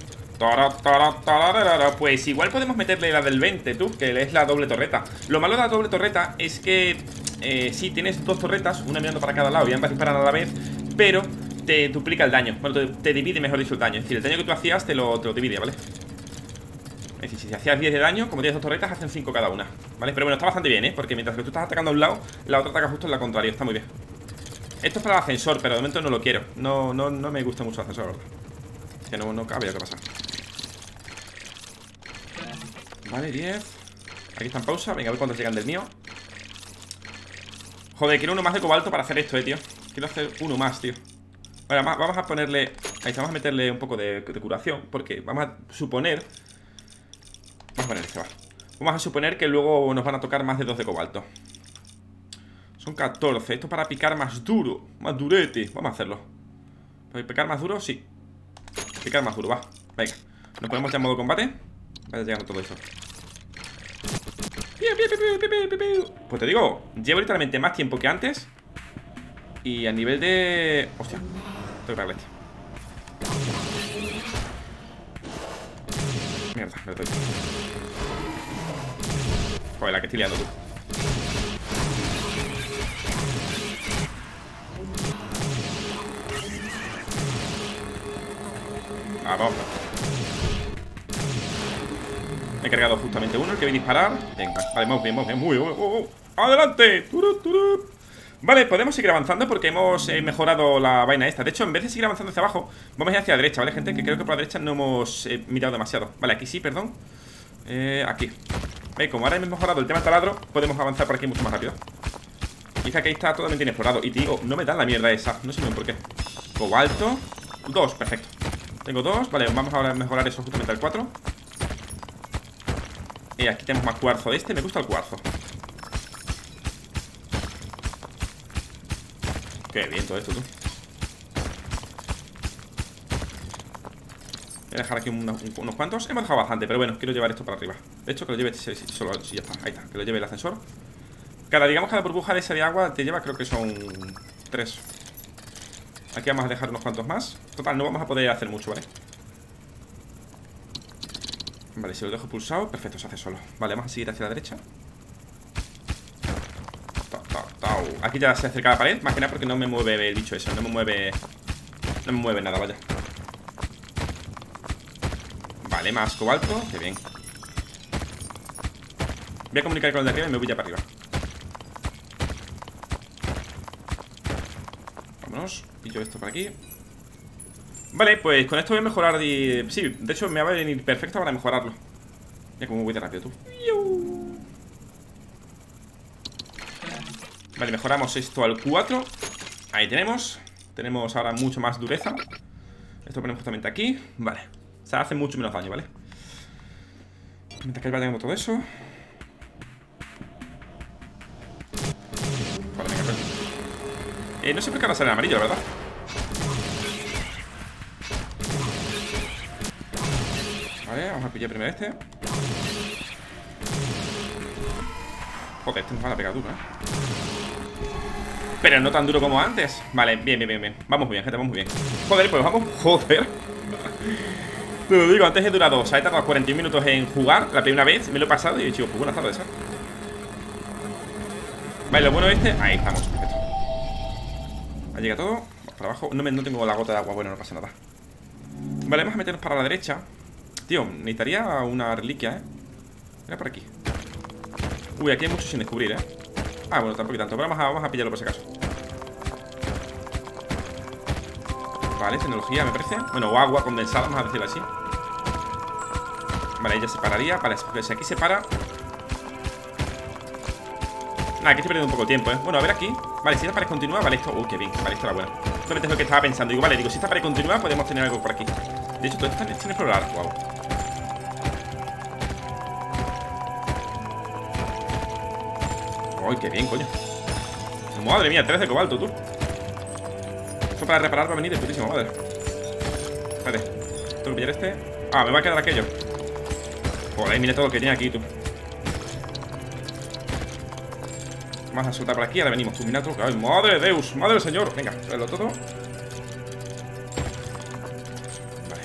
Pues igual podemos meterle la del 20, tú, que es la doble torreta. Lo malo de la doble torreta es que sí, tienes 2 torretas, una mirando para cada lado y ambas disparan a la vez, pero te duplica el daño. Bueno, te divide, mejor dicho, el daño. Es decir, el daño que tú hacías te lo divide, ¿vale? Es decir, si hacías 10 de daño, como tienes 2 torretas, hacen 5 cada una, ¿vale? Pero bueno, está bastante bien, ¿eh? Porque mientras que tú estás atacando a un lado, la otra ataca justo en la contraria. Está muy bien. Esto es para el ascensor, pero de momento no lo quiero. No me gusta mucho el ascensor, ¿verdad? Que no cabe lo que pasa. Vale, 10. Aquí está en pausa. Venga, a ver cuántos llegan del mío. Joder, quiero uno más de cobalto para hacer esto, tío. Quiero hacer uno más, tío. Vale, vamos a ponerle... Ahí está, vamos a meterle un poco de curación. Porque vamos a suponer... Vamos a poner este, va. Vamos a suponer que luego nos van a tocar más de 2 de cobalto. Son 14. Esto para picar más duro. Más durete. Vamos a hacerlo. ¿Para picar más duro? Sí. Picar más duro, va. Venga. Nos ponemos ya en modo combate. Vaya llegando todo esto. Pues te digo, llevo literalmente más tiempo que antes. Y a nivel de... Hostia. Tengo que pegarle este. Mierda, me lo doy. Joder, la que estoy liando, tú. Vamos. Me he cargado justamente uno, el que voy a disparar. Venga, vale, vamos bien, muy bien. ¡Adelante! Vale, podemos seguir avanzando porque hemos mejorado la vaina esta. De hecho, en vez de seguir avanzando hacia abajo, vamos a ir hacia la derecha, ¿vale, gente? Que creo que por la derecha no hemos mirado demasiado. Vale, aquí sí, perdón. Aquí. Como ahora hemos mejorado el tema del taladro, podemos avanzar por aquí mucho más rápido. Quizá que ahí está totalmente inexplorado. Y te digo, no me dan la mierda esa. No sé bien por qué. Cobalto. 2, perfecto. Tengo 2, vale, vamos ahora a mejorar eso justamente al 4. Y aquí tenemos más cuarzo de este, me gusta el cuarzo. Qué bien todo esto, tú. Voy a dejar aquí unos cuantos. Hemos dejado bastante, pero bueno, quiero llevar esto para arriba. De hecho, que lo lleve solo, sí, ya está, ahí está, que lo lleve el ascensor. Cada burbuja de esa de agua te lleva, creo que son 3. Aquí vamos a dejar unos cuantos más. Total, no vamos a poder hacer mucho, ¿vale? Vale, si lo dejo pulsado, perfecto, se hace solo. Vale, vamos a seguir hacia la derecha. Aquí ya se acerca a la pared, más que nada porque no me mueve el bicho eso. No me mueve nada, vaya. Vale, más cobalto, qué bien. Voy a comunicar con el de arriba y me voy ya para arriba. Vámonos, pillo esto por aquí. Vale, pues con esto voy a mejorar sí, de hecho me va a venir perfecto para mejorarlo. Mira cómo voy de rápido, tú. Vale, mejoramos esto al 4. Ahí tenemos. Tenemos ahora mucho más dureza. Esto lo ponemos justamente aquí. Vale, o sea, hace mucho menos daño, ¿vale? Mientras que vayamos todo eso. Vale, venga, no sé por qué ahora sale en amarillo, la verdad. Vale, vamos a pillar primero este. Joder, este nos va a pegar duro, pero no tan duro como antes. Vale, bien. Vamos muy bien, gente, vamos muy bien. Joder, pues vamos, joder. Te lo digo, antes he durado, o sea, he tardado 41 minutos en jugar la primera vez. Me lo he pasado y he dicho, pues buenas tardes, ¿eh? Vale, lo bueno este, ahí estamos, perfecto. Ahí llega todo, vamos para abajo. No tengo la gota de agua, bueno, no pasa nada. Vale, vamos a meternos para la derecha. Tío, necesitaría una reliquia, ¿eh? Mira por aquí. Uy, aquí hay mucho sin descubrir, ¿eh? Ah, bueno, tampoco tanto, pero vamos a pillarlo por si acaso. Vale, tecnología, me parece. Bueno, o agua condensada, vamos a decirlo así. Vale, ahí ya se pararía. Vale, pues aquí se para. Nada, aquí estoy perdiendo un poco de tiempo, ¿eh? Bueno, a ver aquí. Vale, si esta pared continúa, vale, esto... Uy, qué bien, vale, esto era bueno. Solamente es lo que estaba pensando. Digo, vale, digo, si esta pared continúa, podemos tener algo por aquí. De hecho, todo esto está sin explorar. Wow. Uy, qué bien, coño. Madre mía, 3 de cobalto, tú. Esto para reparar va a venir de putísimo, madre. Vale, tengo que pillar este. Ah, me va a quedar aquello. Joder, mira todo lo que tiene aquí, tú. Vamos a soltar por aquí, ahora venimos. Tú, mira tú. Ay, madre de Deus, madre del señor. Venga, traerlo todo. Vale.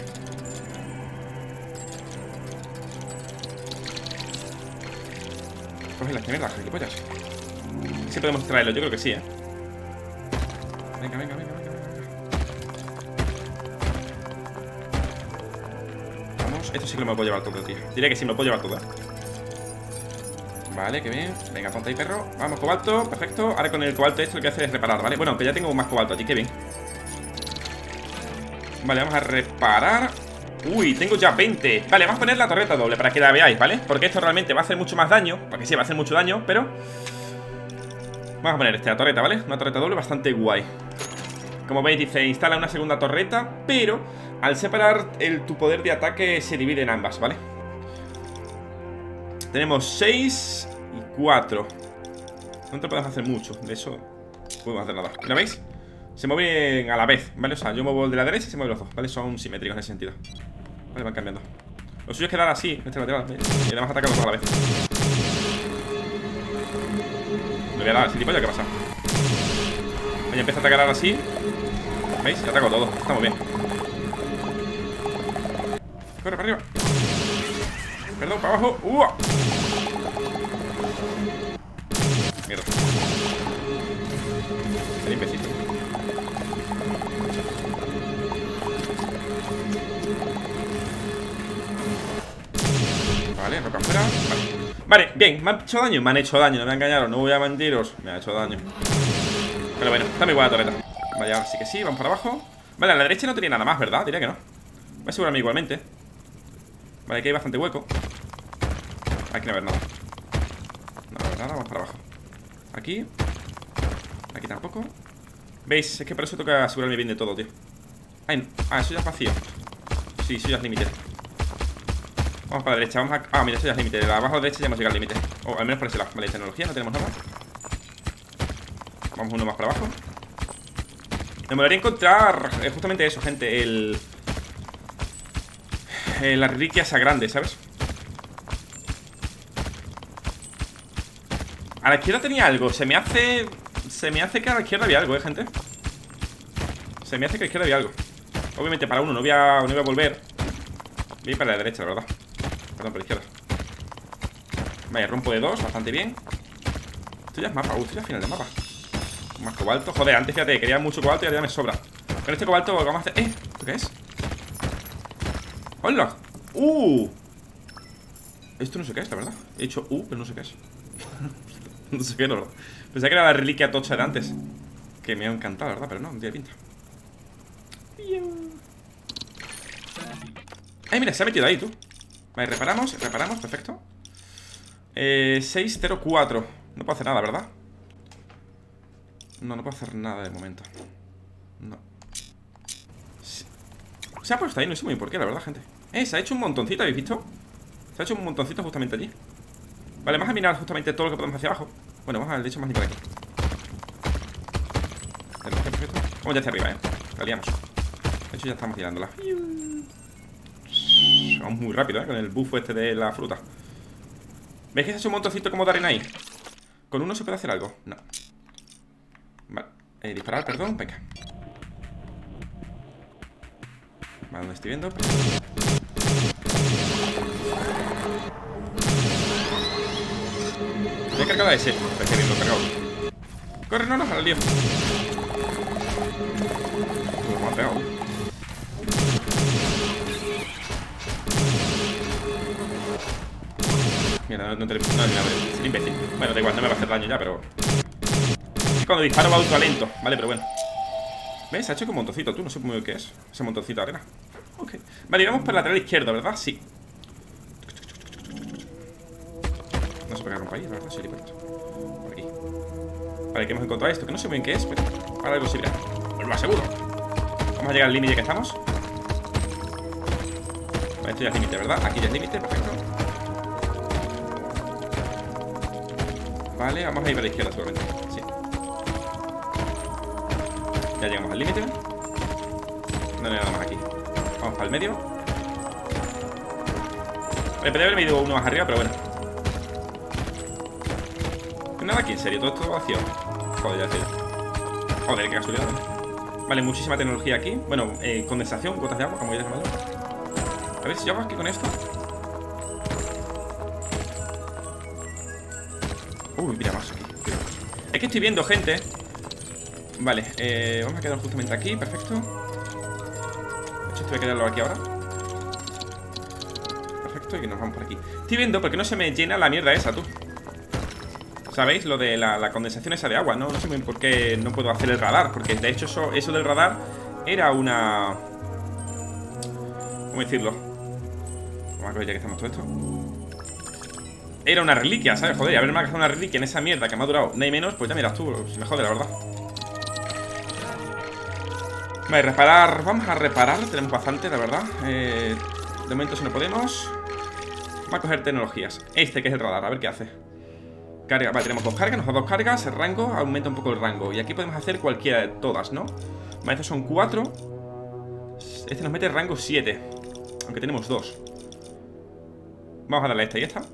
Coge las primeras, gilipollas. Sí podemos traerlo, yo creo que sí, ¿eh? Venga. Vamos, esto sí que me lo puedo llevar todo, tío. Diré que sí me lo puedo llevar todo, ¿eh? Vale, qué bien. Venga, ponte ahí, perro. Vamos, cobalto, perfecto. Ahora con el cobalto esto lo que hace es reparar, ¿vale? Bueno, aunque ya tengo más cobalto aquí, qué bien. Vale, vamos a reparar. Uy, tengo ya 20. Vale, vamos a poner la torreta doble para que la veáis, ¿vale? Porque esto realmente va a hacer mucho más daño. Porque sí, va a hacer mucho daño, pero... Vamos a poner la torreta, ¿vale? Una torreta doble bastante guay. Como veis, dice, instala una segunda torreta, pero al separar tu poder de ataque se divide en ambas, ¿vale? Tenemos 6 y 4. No te podemos hacer mucho, de eso no podemos hacer nada. ¿Lo veis? Se mueven a la vez, ¿vale? O sea, yo muevo el de la derecha y se mueven los dos, ¿vale? Son simétricos en ese sentido. Vale, van cambiando. Lo suyo es quedar así, este lateral, y además atacarlos a la vez. Le voy a dar, gilipollas, ¿qué pasa? Oye, empieza a atacar ahora así. ¿Veis? Y ataco todo, está muy bien. Corre para arriba. Perdón, para abajo. Mierda. El limpiecito. Vale, roca afuera. Vale, bien, me han hecho daño. Me han hecho daño, no me engañaron, no voy a mentiros. Me ha hecho daño. Pero bueno, está muy buena la torreta. Vale, ahora sí que sí, vamos para abajo. Vale, a la derecha no tenía nada más, ¿verdad? Diría que no. Voy a asegurarme igualmente. Vale, aquí hay bastante hueco. Aquí no va a haber nada. No va a haber nada, vamos para abajo. Aquí. Aquí tampoco. ¿Veis? Es que por eso tengo que asegurarme bien de todo, tío. Ay, eso ya es vacío. Sí, eso ya es límite. Vamos para la derecha, vamos a... Ah, mira, eso ya es límite. De abajo a la derecha ya hemos llegado al límite. O al menos por ese lado. Vale, tecnología, no tenemos nada. Vamos uno más para abajo. Me molaría encontrar justamente eso, gente. Las reliquias a grande, ¿sabes? A la izquierda tenía algo. Se me hace que a la izquierda había algo, gente. Se me hace que a la izquierda había algo. Obviamente para uno no voy a volver. Voy a ir para la derecha, la verdad. Para Perdón, por la izquierda. Vale, rompo de 2, bastante bien. Esto ya es mapa, esto ya es final de mapa. Más cobalto, joder, antes fíjate, quería mucho cobalto y ahora ya me sobra. Con este cobalto vamos a hacer... ¿Esto qué es? ¡Hola! Esto no sé qué es, la verdad. He dicho pero no sé qué es. No sé qué, la verdad. Pensaba que era la reliquia tocha de antes, que me ha encantado, la verdad, pero no, no tiene pinta. Mira, se ha metido ahí, tú. Vale, reparamos, perfecto. 604. No puedo hacer nada, ¿verdad? No, no puedo hacer nada de momento. No. Se ha puesto ahí, no sé muy bien por qué, la verdad, gente. Se ha hecho un montoncito, ¿habéis visto? Se ha hecho un montoncito justamente allí. Vale, vamos a mirar justamente todo lo que podemos hacia abajo. Bueno, vamos a, de hecho, más ni por aquí. Perfecto. Vamos ya hacia arriba, la liamos. De hecho, ya estamos tirándola. Vamos muy rápido, con el buff este de la fruta. ¿Veis que se ha hecho un montoncito como de arena ahí? ¿Con uno se puede hacer algo? No. Vale, disparar, perdón, venga. Vale, ¿dónde estoy viendo? Me he cargado a ese. Parece bien, lo he cargado. Corre, no, al lío. Me ha pegado. Mira, no, es el imbécil. Bueno, da igual, no me va a hacer daño ya, pero... Cuando disparo va ultra lento, vale, pero bueno. ¿Ves? Se ha hecho como un montoncito, tú, no sé muy bien qué es. Ese montoncito de arena. Ok. Vale, y vamos por el lateral izquierdo, ¿verdad? Sí. No sé por qué rompa ahí, la verdad, sí, por aquí. Vale, que hemos encontrado esto, que no sé muy bien qué es, pero ahora lo sirve. Os lo aseguro. Vamos a llegar al límite que estamos. Vale, esto ya es límite, ¿verdad? Aquí ya es límite, perfecto. Vale, vamos a ir a la izquierda seguramente. Sí. Ya llegamos al límite. No hay nada más aquí. Vamos para el medio. Podría haberme ido uno más arriba, pero bueno. Nada aquí, en serio, todo esto vacío. Joder, ya sé. Joder, qué casualidad, ¿no? Vale, muchísima tecnología aquí. Bueno, condensación, gotas de agua, como ya llamarlo. A ver si yo hago aquí con esto. Mira más aquí. Es que estoy viendo gente. Vale, vamos a quedar justamente aquí, perfecto. De hecho, esto voy a quedarlo aquí ahora. Perfecto, y nos vamos por aquí. Estoy viendo porque no se me llena la mierda esa, tú. ¿Sabéis? Lo de la condensación esa de agua, ¿no? No sé muy bien por qué no puedo hacer el radar. Porque de hecho eso del radar era una... ¿Cómo decirlo? Vamos a ver ya que estamos todo esto. Era una reliquia, ¿sabes? Joder, y haberme gastado una reliquia en esa mierda que me ha durado nada y menos, pues ya miras tú, se me jode, la verdad. Vale, reparar. Vamos a reparar, tenemos bastante, la verdad. De momento si no podemos. Vamos a coger tecnologías. Este que es el radar, a ver qué hace. Carga, vale, tenemos 2 cargas, nos da 2 cargas. El rango, aumenta un poco el rango. Y aquí podemos hacer cualquiera de todas, ¿no? Vale, estos son 4. Este nos mete rango 7. Aunque tenemos 2. Vamos a darle a esta y esta.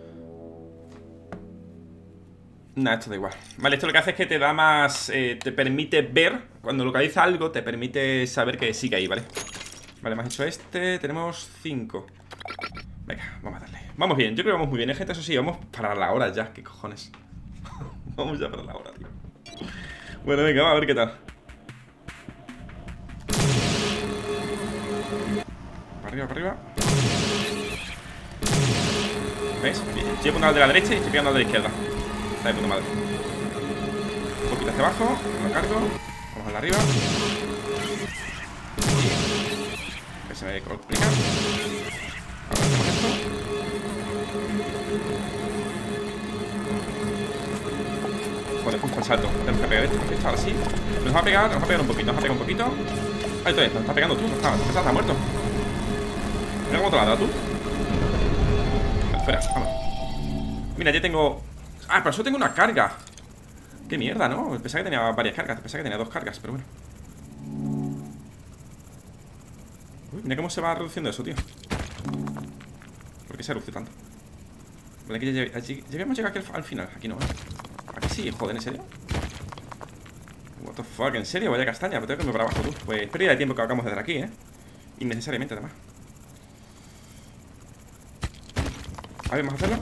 Nah, esto da igual. Vale, esto lo que hace es que te da más... te permite ver. Cuando localiza algo, te permite saber que sigue ahí, ¿vale? Vale, hemos hecho este. Tenemos 5. Venga, vamos a darle. Vamos bien, yo creo que vamos muy bien, gente. Eso sí, vamos para la hora ya. ¿Qué cojones? Vamos ya para la hora, tío. Bueno, venga, vamos a ver qué tal. Para arriba, para arriba. ¿Ves? Bien. Estoy apuntando al de la derecha y estoy pegando al de la izquierda. Está de puta madre. Un poquito hacia abajo, lo cargo. Vamos a la arriba. Que se me complica. Ahora hacemos esto. Joder, justo el salto. Tenemos que pegar esto. Ahora sí. Nos va a pegar un poquito. Nos va a pegar un poquito. Ahí está, está pegando tú. Está muerto. Mira cómo te la has dado tú. Vale, espera, vamos. Mira, ya tengo... Ah, pero solo tengo una carga. Qué mierda, ¿no? Pensaba que tenía varias cargas. Pensaba que tenía 2 cargas, pero bueno. Uy, mira cómo se va reduciendo eso, tío. ¿Por qué se reduce tanto? Vale, aquí ya habíamos llegado aquí al final. Aquí no, ¿eh? Aquí sí, joder, ¿en serio? What the fuck, ¿en serio? Vaya castaña, pero tengo que irme para abajo, tú. Pues pérdida de tiempo que acabamos de hacer aquí, ¿eh? Innecesariamente, además. A ver, vamos a hacerlo.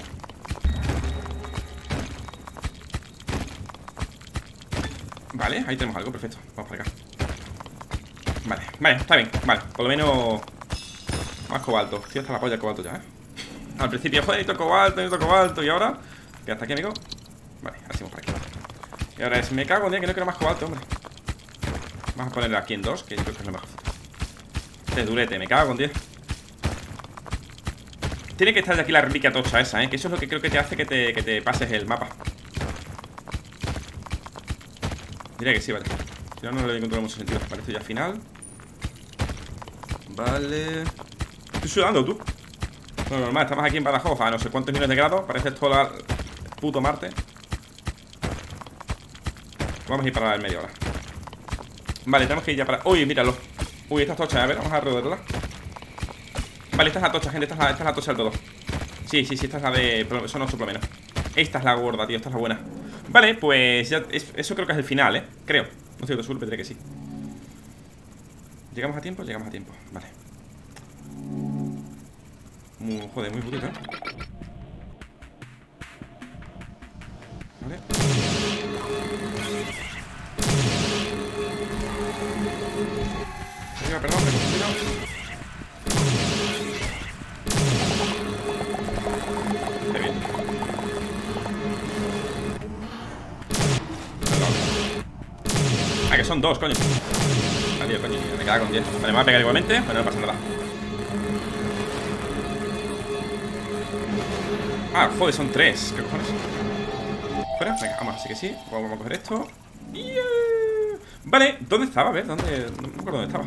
Vale, ahí tenemos algo, perfecto. Vamos para acá. Vale, vale, está bien. Vale, por lo menos más cobalto. Tío, está la polla el cobalto ya, Al principio, joder, necesito cobalto. Y ahora, que hasta aquí, amigo. Vale, ahora seguimos por aquí. Y ahora es, me cago en día que no quiero más cobalto, hombre. Vamos a ponerlo aquí en 2, que yo creo que es lo mejor. Este durete, me cago en 10. Tiene que estar de aquí la reliquia tocha esa, que eso es lo que creo que te hace que te pases el mapa. Diría que sí, vale. Si no, no le encuentro mucho sentido. Vale, esto ya final. Vale. Estoy sudando, tú. No, normal, estamos aquí en Badajoz a no sé cuántos millones de grados. Parece todo el puto Marte. Vamos a ir para el medio ahora. Vale, tenemos que ir ya para... Uy, míralo. Uy, esta es tocha, a ver, vamos a rodearla. Vale, esta es la tocha, gente, esta es la tocha del todo. Sí, esta es la de... Eso no suplo menos. Esta es la gorda, tío, esta es la buena. Vale, pues ya eso creo que es el final, creo. No estoy seguro, pero diré que sí. ¿Llegamos a tiempo? Llegamos a tiempo, vale. Joder, muy putito, Vale. Perdón, Está bien. Ah, que son dos, coño. Adiós, coño, me queda con 10. Vale, me va a pegar igualmente, pero no pasa nada. Ah, joder, son 3. ¿Qué cojones? Fuera, venga, vamos, así que sí. Vamos a coger esto. Yeah. Vale, ¿dónde estaba? A ver, ¿dónde? No me acuerdo dónde estaba.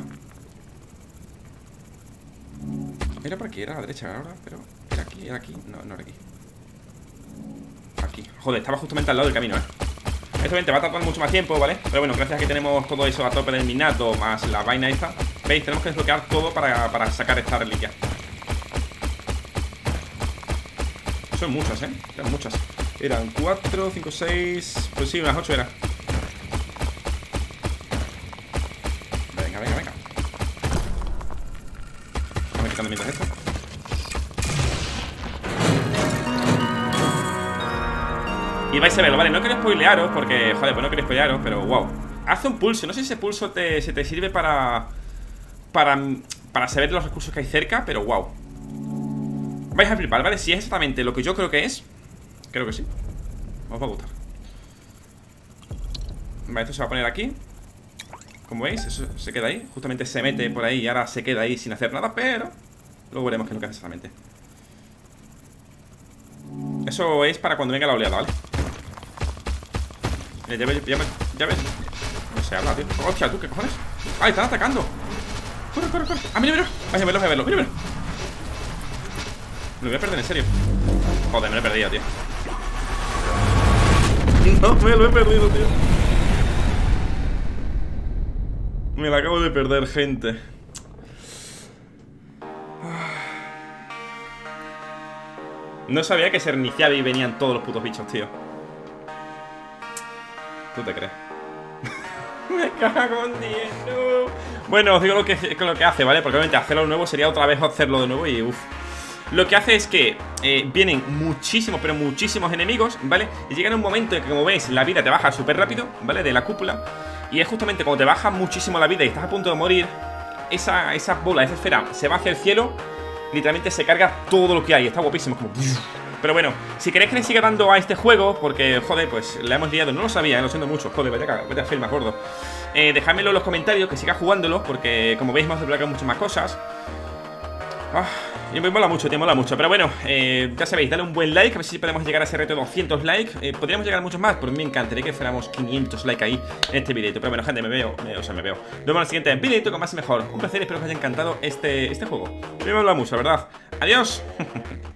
Era por aquí, era a la derecha ahora, pero... Era aquí, no era aquí. Aquí, joder, estaba justamente al lado del camino, Esto obviamente va a tardar mucho más tiempo, ¿vale? Pero bueno, gracias a que tenemos todo eso a tope del minato, más la vaina esta. ¿Veis? Tenemos que desbloquear todo para sacar esta reliquia. Son muchas, eran muchas. Eran 4, 5, 6... Pues sí, unas 8 eran. Venga. Vamos quitando mientras esto. Y vais a verlo, vale, no quiero spoilearos porque, joder, pues no quiero spoilearos, pero wow. Hace un pulso, no sé si ese pulso se te sirve para saber los recursos que hay cerca, pero wow. Vais a flipar, ¿vale? Si es exactamente lo que yo creo que es. Creo que sí. Os va a gustar. Vale, esto se va a poner aquí. Como veis, eso se queda ahí. Justamente se mete por ahí y ahora se queda ahí sin hacer nada, pero luego veremos qué es lo que hace exactamente. Eso es para cuando venga la oleada, ¿vale? Ya ves. No se habla, tío. Hostia, ¿tú qué cojones? ¡Ah, están atacando! ¡Corre! ¡Ah, mira! Vaya a verlo, mira. Me lo voy a perder, en serio. Joder, me lo he perdido, tío. No, me lo he perdido, tío. Me lo acabo de perder, gente. No sabía que se reiniciaba y venían todos los putos bichos, tío. ¿Tú te crees? Me cago en 10, no. Bueno, os digo lo que hace, ¿vale? Porque obviamente hacerlo de nuevo sería otra vez hacerlo de nuevo y uff. Lo que hace es que vienen muchísimos, pero muchísimos enemigos, ¿vale? Y llega un momento en que, como veis, la vida te baja súper rápido, ¿vale? De la cúpula. Y es justamente cuando te baja muchísimo la vida y estás a punto de morir, esa bola, esa esfera se va hacia el cielo. Literalmente se carga todo lo que hay. Está guapísimo, como... Pero bueno, si queréis que le siga dando a este juego, porque, joder, pues la hemos liado. No lo sabía, lo siento mucho. Joder, vaya a hacer, me acuerdo. Dejádmelo en los comentarios, que siga jugándolo, porque, como veis, hemos desbloqueado muchas más cosas. Y me mola mucho, tío, mola mucho. Pero bueno, ya sabéis, dale un buen like. A ver si podemos llegar a ese reto de 200 likes. Podríamos llegar a muchos más, pero me encantaría que fuéramos 500 likes ahí en este videito. Pero bueno, gente, me veo. Nos vemos en el siguiente videito con más y mejor. Un placer, espero que os haya encantado este juego. Me mola mucho, ¿verdad? Adiós.